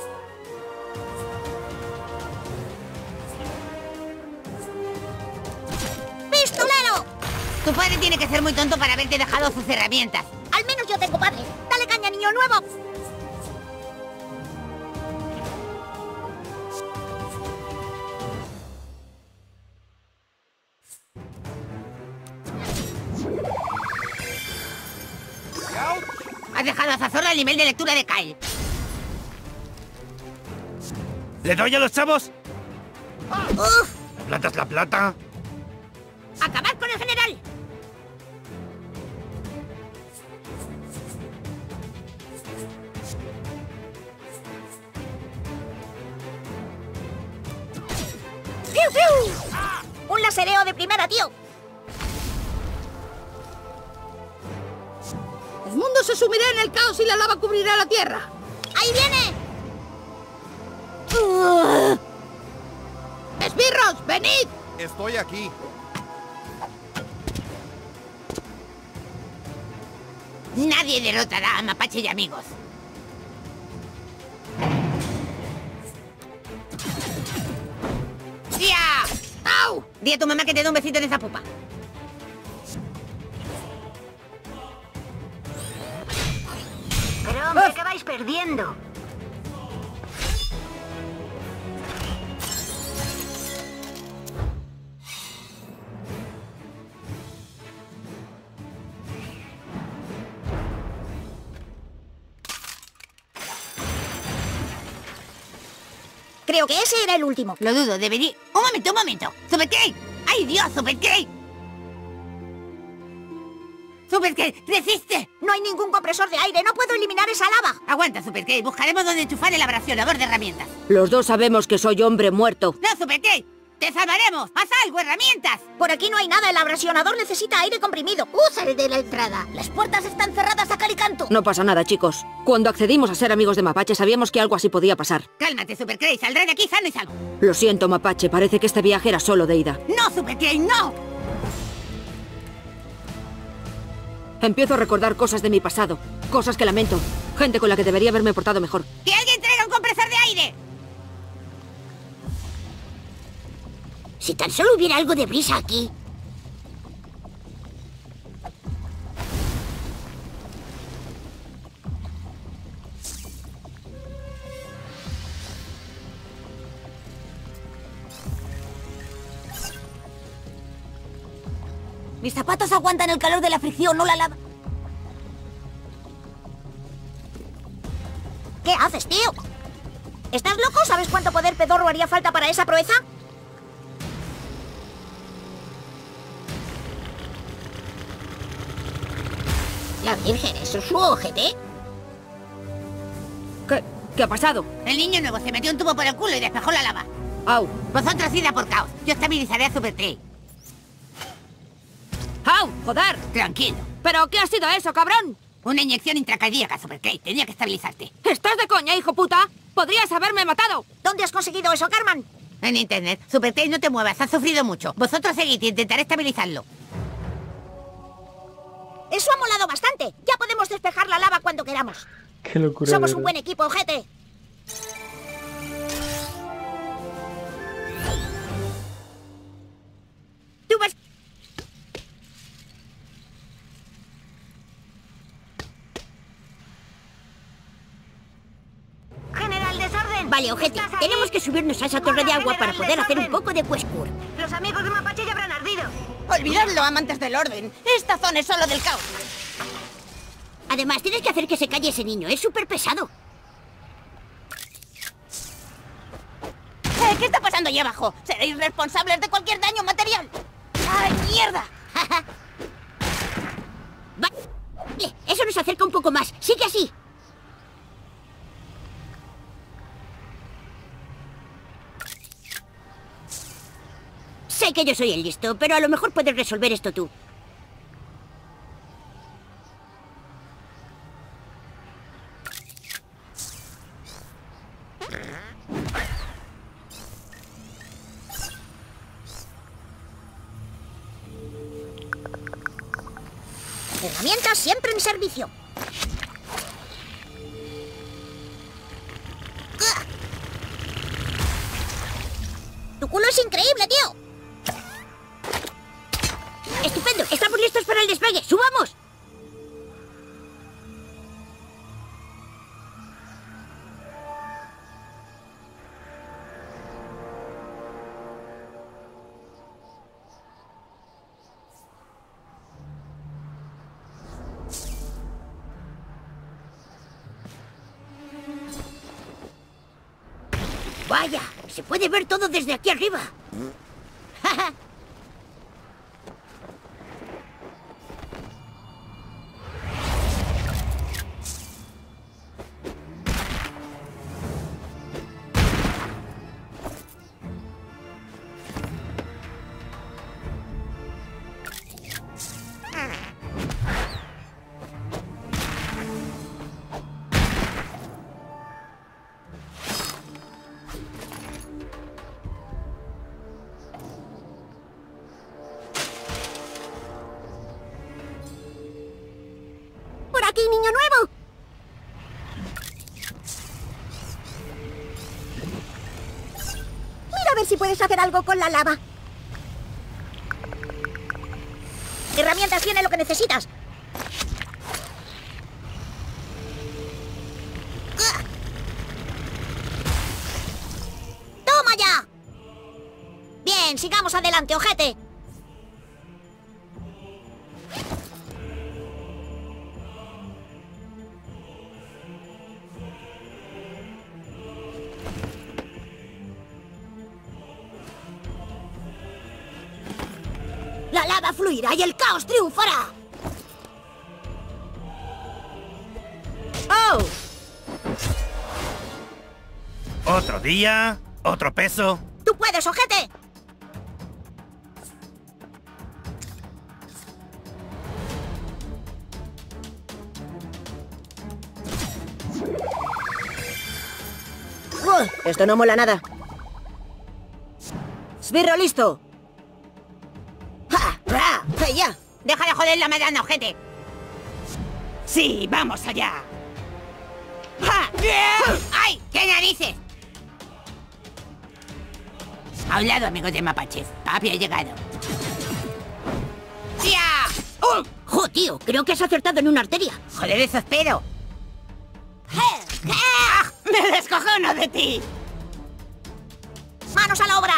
¡Pistolero! Tu padre tiene que ser muy tonto para haberte dejado sus herramientas. Al menos yo tengo padre. ¡Dale caña, niño nuevo! Has dejado a Zazorra al nivel de lectura de Kyle. ¿Le doy a los chavos? ¡Uf! ¿La plata es la plata? ¡Acabad con el general! ¡Piu, piu! ¡Un lasereo de primera, tío! El mundo se sumirá en el caos y la lava cubrirá la tierra. ¡Ahí viene! ¡Esbirros, venid! Estoy aquí. Nadie derrotará a Mapache y amigos. ¡Ya! ¡Au! Di a tu mamá que te dé un besito en esa pupa. Pero hombre, que vais perdiendo. Creo que ese era el último. Lo dudo, debería... ¡Un momento, un momento! ¡Supercade! ¡Ay, Dios, Supercade! ¡Supercade, resiste! No hay ningún compresor de aire, no puedo eliminar esa lava. Aguanta, Supercade, buscaremos dónde enchufar el abrasionador de herramientas. Los dos sabemos que soy hombre muerto. ¡No, Supercade! ¡Te salvaremos! ¡Haz algo, herramientas! Por aquí no hay nada, el abrasionador necesita aire comprimido. Sale de la entrada. Las puertas están cerradas a cal y canto. No pasa nada, chicos. Cuando accedimos a ser amigos de Mapache sabíamos que algo así podía pasar. Cálmate, Supercade, saldré de aquí sano y salvo. Lo siento, Mapache, parece que este viaje era solo de ida. ¡No, Supercade, no! Empiezo a recordar cosas de mi pasado. Cosas que lamento. Gente con la que debería haberme portado mejor. ¡Que alguien traiga un compresor de aire! Si tan solo hubiera algo de brisa aquí. Mis zapatos aguantan el calor de la fricción, no la lava. ¿Qué haces, tío? ¿Estás loco? ¿Sabes cuánto poder pedorro haría falta para esa proeza? La Virgen, ¿eso es su ojete? ¿Qué ha pasado? El niño nuevo se metió un tubo por el culo y despejó la lava. ¡Au! Vosotros id a por caos. Yo estabilizaré a Supercade. ¡Au! ¡Joder! Tranquilo. ¿Pero qué ha sido eso, cabrón? Una inyección intracardíaca, Supercade. Tenía que estabilizarte. ¿Estás de coña, hijo puta? ¡Podrías haberme matado! ¿Dónde has conseguido eso, Carman? En internet. Supercade, no te muevas. Has sufrido mucho. Vosotros seguid y intentaré estabilizarlo. Eso ha molado bastante. Ya podemos despejar la lava cuando queramos. Qué locura. Somos un buen equipo, ojete. Tú vas... General Desorden. Vale, ojete. Tenemos que subirnos a esa torre de agua para poder hacer un poco de Questcure. Los amigos de Mapache ya habrán ardido. Olvidadlo, amantes del orden. Esta zona es solo del caos. Además, tienes que hacer que se calle ese niño. Es súper pesado. ¿Qué está pasando esperando allá abajo. Seréis responsables de cualquier daño material. ¡Ay, mierda! Vale, eso nos acerca un poco más. Sigue así. Sé que yo soy el listo, pero a lo mejor puedes resolver esto tú. Herramientas siempre en servicio. Tu culo es increíble, tío. Estupendo, estamos listos para el despegue. ¡Subamos! Vaya, se puede ver todo desde aquí arriba. ¡Por aquí, niño nuevo! Mira a ver si puedes hacer algo con la lava. Herramientas tiene lo que necesitas. ¡Toma ya! Bien, sigamos adelante, ojete. La lava fluirá y el caos triunfará. ¡Oh! Otro día, otro peso. ¡Tú puedes, ojete! Esto no mola nada. ¡Sbirro listo! ¡Ya! ¡Deja de joder la medalla, ojete! ¡Sí, vamos allá! ¡Ja! ¡Ay! ¡Qué narices! A un lado, amigos de mapaches. Papi ha llegado. ¡Ya! ¡Jo, tío! Creo que has acertado en una arteria. ¡Joder, eso espero! ¡Me descojono de ti! ¡Manos a la obra!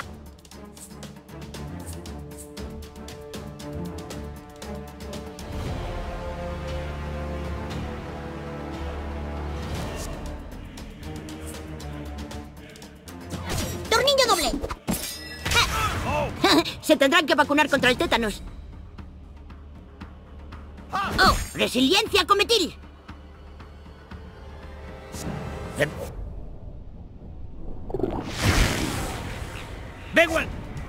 ¡Tornillo doble! Se tendrán que vacunar contra el tétanos. ¡Oh! ¡Resiliencia cometil! ¡Begwell!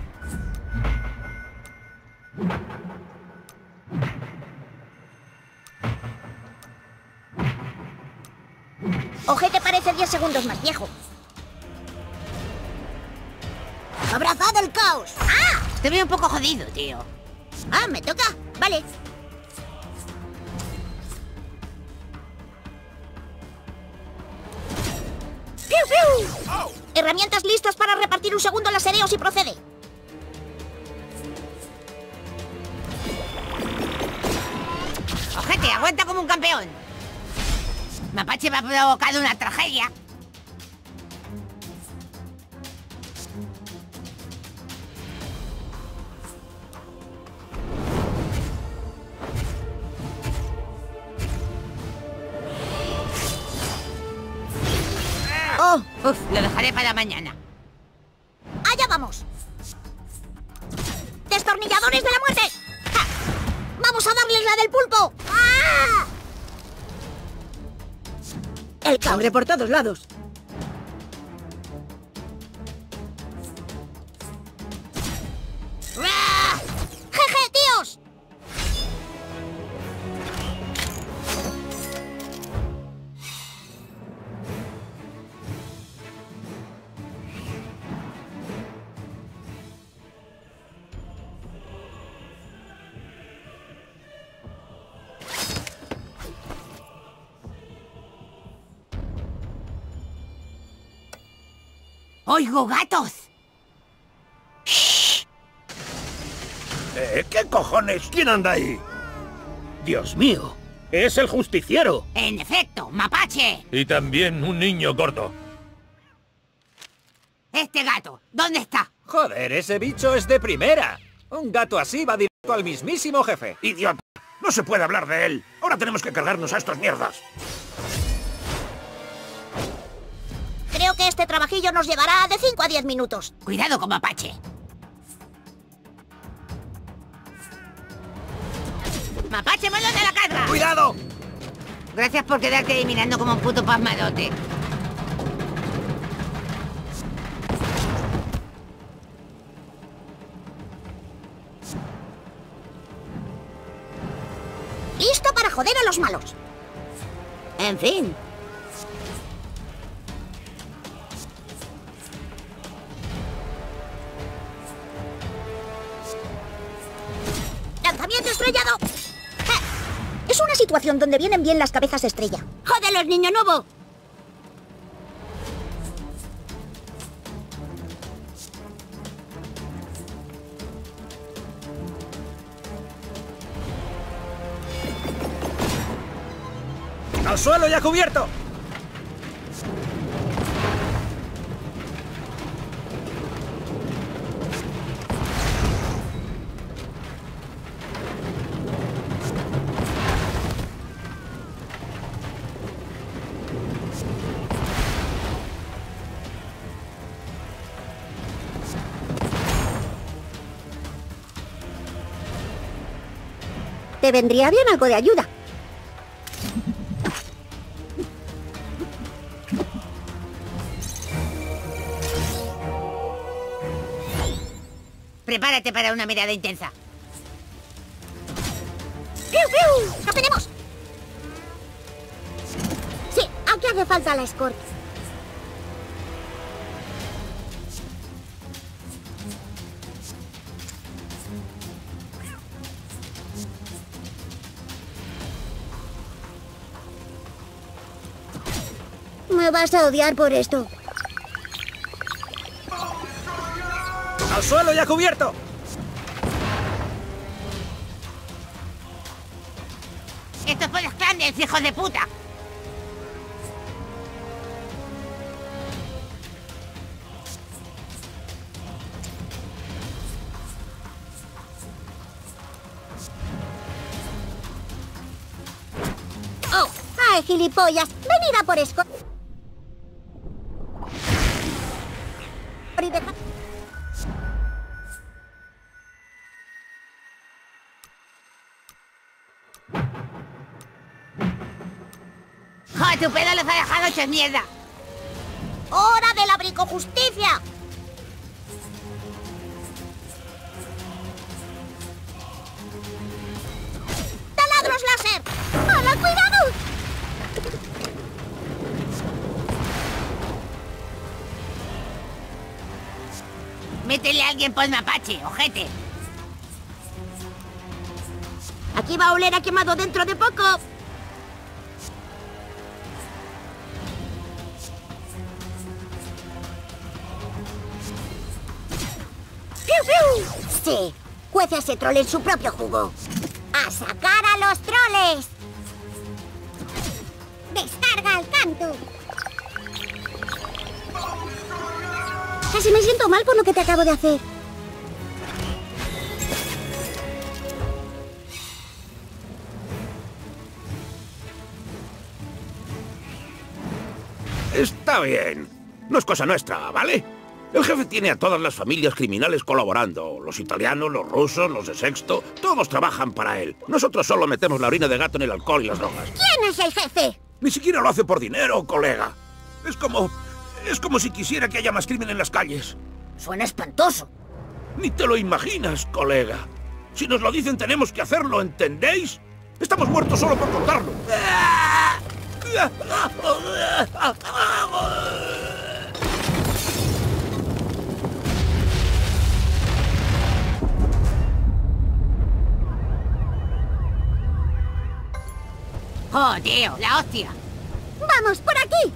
Ojete parece 10 segundos más viejo. ¡Abrazad el caos! ¡Ah! Te veo un poco jodido, tío. Ah, ¿me toca? Vale. ¡Piu, piu! Herramientas listas para repartir un segundo lasereo si procede. Ojete, aguanta como un campeón. Mapache me ha provocado una tragedia. ¡Oh! Uf, lo dejaré para mañana. ¡Allá vamos! ¡Destornilladores de la muerte! ¡Ja! ¡Vamos a darles la del pulpo! ¡Ah! El cabre por todos lados. ¡Ah! ¡Jeje, tíos! ¡Oigo gatos! ¿Qué cojones? ¿Quién anda ahí? Dios mío, es el justiciero. En efecto, mapache. Y también un niño gordo. Este gato, ¿dónde está? Joder, ese bicho es de primera. Un gato así va directo al mismísimo jefe. ¡Idiota! No se puede hablar de él. Ahora tenemos que cargarnos a estos mierdas. Creo que este trabajillo nos llevará de 5 a 10 minutos. Cuidado con mapache. ¡Mapache, melón de la carga! ¡Cuidado! Gracias por quedarte ahí mirando como un puto pasmadote. ¡Listo para joder a los malos! En fin. ¡Lanzamiento estrellado! Es una situación donde vienen bien las cabezas estrella. ¡Jódelos, niño nuevo! ¡Al suelo y a cubierto! Te vendría bien algo de ayuda. Prepárate para una mirada intensa. ¡Piu, piu! ¡Lo tenemos! Sí, aquí hace falta la escort. Me vas a odiar por esto. ¡Al suelo y a cubierto! ¡Estos son los Clandels, hijos de puta! ¡Oh! ¡Ay, gilipollas! ¡Venid a por escort! ¡Jo, tu pedo los ha dejado hechos mierda! ¡Hora de la bricojusticia! ¡Taladros láser! ¡Hala, cuidado! Métele a alguien por mapache, ojete. Aquí va a oler a quemado dentro de poco. ¡Piu, piu! Sí, cuece a ese troll en su propio jugo. ¡A sacar a los troles! ¡Descarga el canto! Casi me siento mal por lo que te acabo de hacer. Está bien. No es cosa nuestra, ¿vale? El jefe tiene a todas las familias criminales colaborando. Los italianos, los rusos, los de Sexto, todos trabajan para él. Nosotros solo metemos la orina de gato en el alcohol y las drogas. ¿Quién es el jefe? Ni siquiera lo hace por dinero, colega. Es como si quisiera que haya más crimen en las calles. Suena espantoso. Ni te lo imaginas, colega. Si nos lo dicen, tenemos que hacerlo, ¿entendéis? Estamos muertos solo por contarlo. ¡Oh, tío! ¡La hostia! ¡Vamos, por aquí!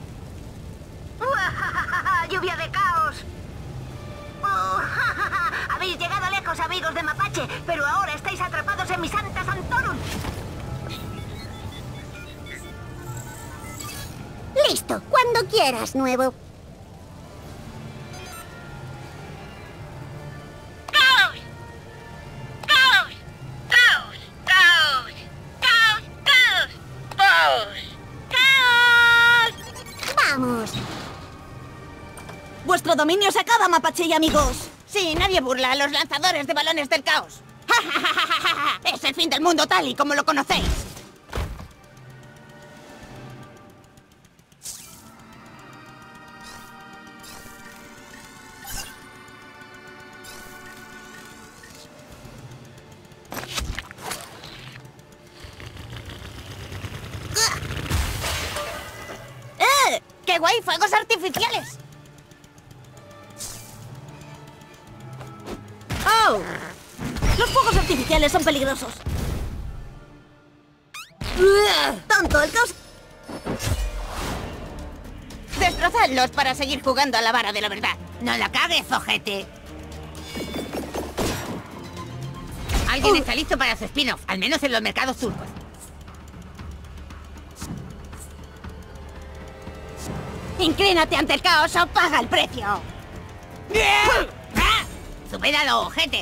¡Lluvia de caos! Habéis llegado lejos, amigos de Mapache, pero ahora estáis atrapados en mi Santa Santorum. Listo, cuando quieras, nuevo. ¡Caos! ¡Caos! ¡Caos! ¡Caos! ¡Caos! ¡Caos! ¡Caos! ¡Vamos! Vuestro dominio se acaba, Mapache y amigos. Sí, nadie burla a los lanzadores de balones del caos. Es el fin del mundo tal y como lo conocéis. ¡Qué guay! ¡Fuegos artificiales! ¡Oh! Los fuegos artificiales son peligrosos. ¡Tonto! El caos... Destrozadlos para seguir jugando a la vara de la verdad. ¡No la cagues, ojete! Alguien está listo para su spin-off, al menos en los mercados turcos. Inclínate ante el caos o paga el precio. ¡Supéralo, ojete!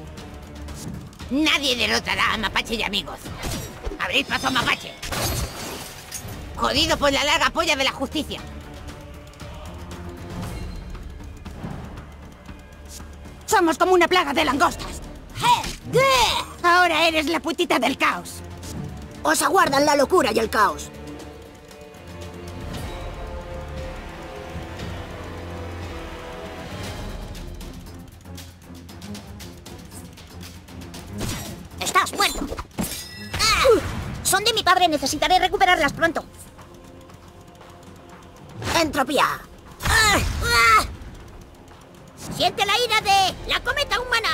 Nadie derrotará a Mapache y amigos. ¡Abrid paso a Mapache! Jodido por la larga polla de la justicia. Somos como una plaga de langostas. Ahora eres la putita del caos. Os aguardan la locura y el caos. ¡Estás muerto! Son de mi padre, necesitaré recuperarlas pronto. ¡Entropía! ¡Siente la ira de la cometa humana!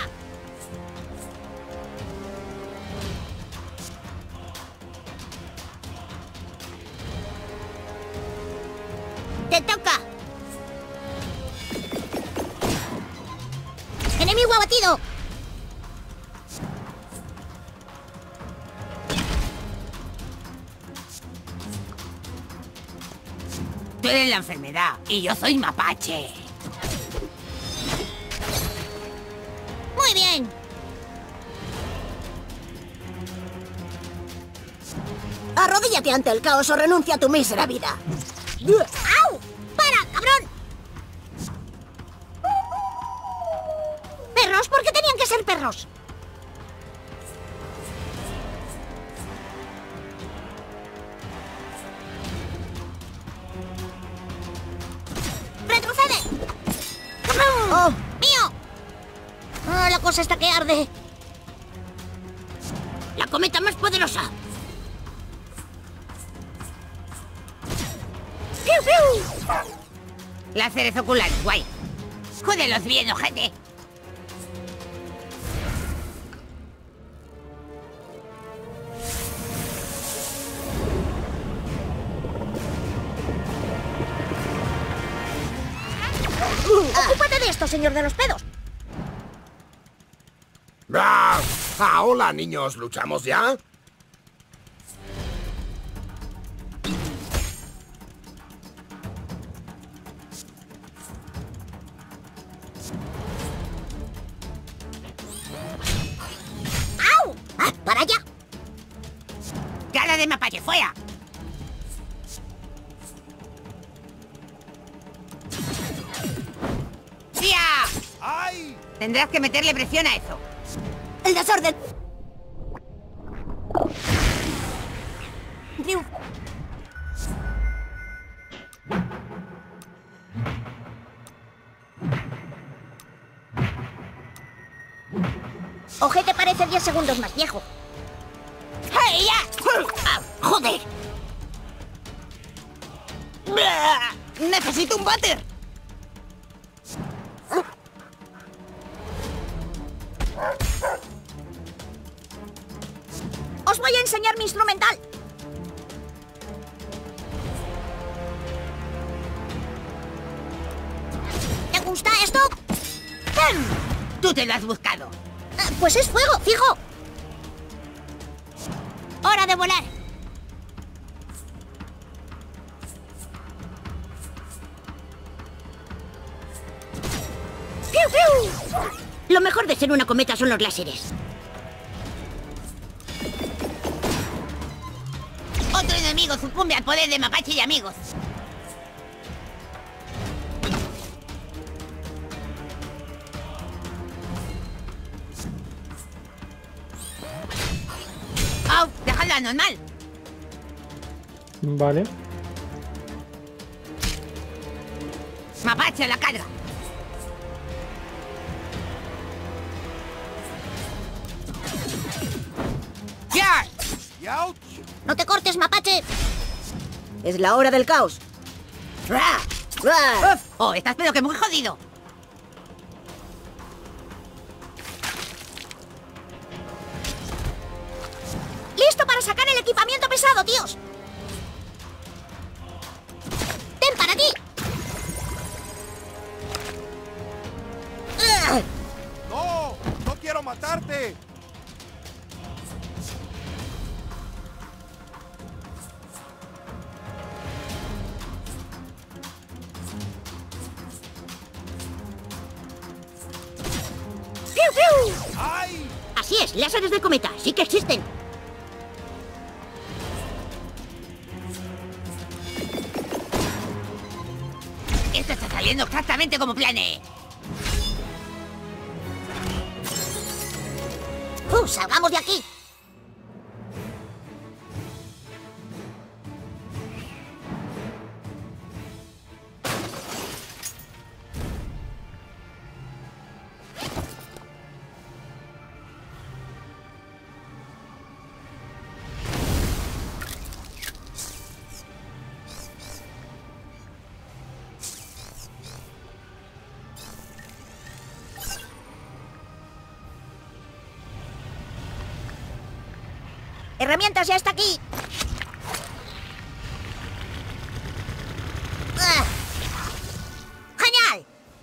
¡Te toca! ¡Enemigo abatido! Tú eres la enfermedad y yo soy Mapache. ¡Muy bien! Arrodíllate ante el caos o renuncia a tu mísera vida. ¡Au! ¡Para, cabrón! ¿Perros? ¿Por qué tenían que ser perros? ¡Retrocede! ¡Oh! ¡Mío! ¡Ah, la cosa está que arde! ¡La cometa más poderosa! ¡Piu, piu! Láseres oculares, guay. Jódelos bien, ojete. ¡Ocúpate de esto, señor de los pedos! Hola, niños. ¿Luchamos ya? ¡Au! ¡Ah, para allá! ¡Cara de Mapache, fuera! ¡Sí! Tendrás que meterle presión a eso. ¡El desorden! Ojete parece 10 segundos más viejo. ¡Hey, ya! Ah, ¡joder! ¡Necesito un váter! ¡Os voy a enseñar mi instrumental! ¿Te gusta esto? ¡Tú te lo has buscado! Pues es fuego, fijo. ¡Hora de volar! ¡Piu, piu! Lo mejor de ser una cometa son los láseres. Otro enemigo sucumbe al poder de Mapache y amigos. ¡Oh! ¡Dejadla normal! Vale. Mapache a la carga. ¡Ya! ¡No te cortes, Mapache! Es la hora del caos. ¡Uf! ¡Oh, estás pero que muy jodido! ¡Listo para sacar el equipamiento pesado, tíos! ¡Ten para ti! ¡No! ¡No quiero matarte! ¡Piu, piu! Así es, láseres de cometa, sí que existen. Esto está saliendo exactamente como planeé. ¡Salgamos de aquí! ¡Herramientas ya está aquí! ¡Genial!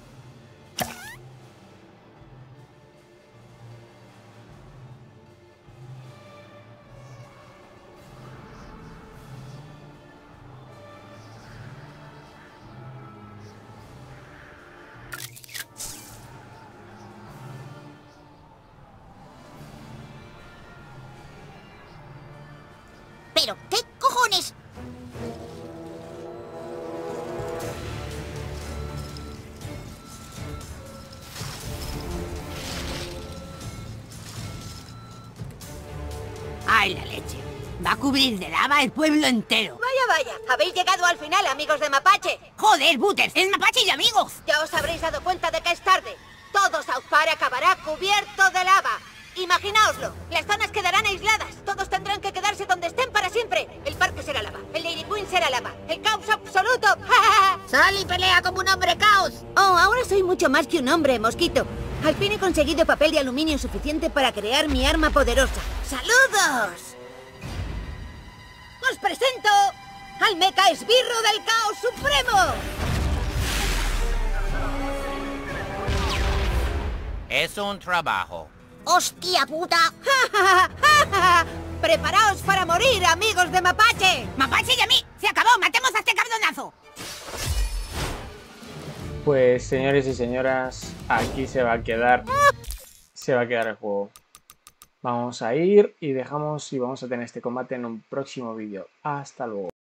¿Pero qué cojones? ¡Ay, la leche! Va a cubrir de lava el pueblo entero. Vaya, vaya. Habéis llegado al final, amigos de Mapache. ¡Joder, Butters! ¡Es Mapache y amigos! Ya os habréis dado cuenta de que es tarde. Todo South Park acabará cubierto de lava. Imaginaoslo. Las zonas quedarán aisladas. Todos tendrán que quedarse donde estén para siempre. El parque será lava. El Lady Queen será lava. El caos absoluto. ¡Sal y pelea como un hombre caos! Oh, ahora soy mucho más que un hombre, mosquito. Al fin he conseguido papel de aluminio suficiente para crear mi arma poderosa. ¡Saludos! ¡Os presento al meca esbirro del caos supremo! Es un trabajo. ¡Hostia puta! ¡Preparaos para morir, amigos de Mapache! ¡Mapache y a mí! ¡Se acabó! ¡Matemos a este cabronazo! Pues señores y señoras, aquí se va a quedar el juego. Vamos a ir y vamos a tener este combate en un próximo vídeo. Hasta luego.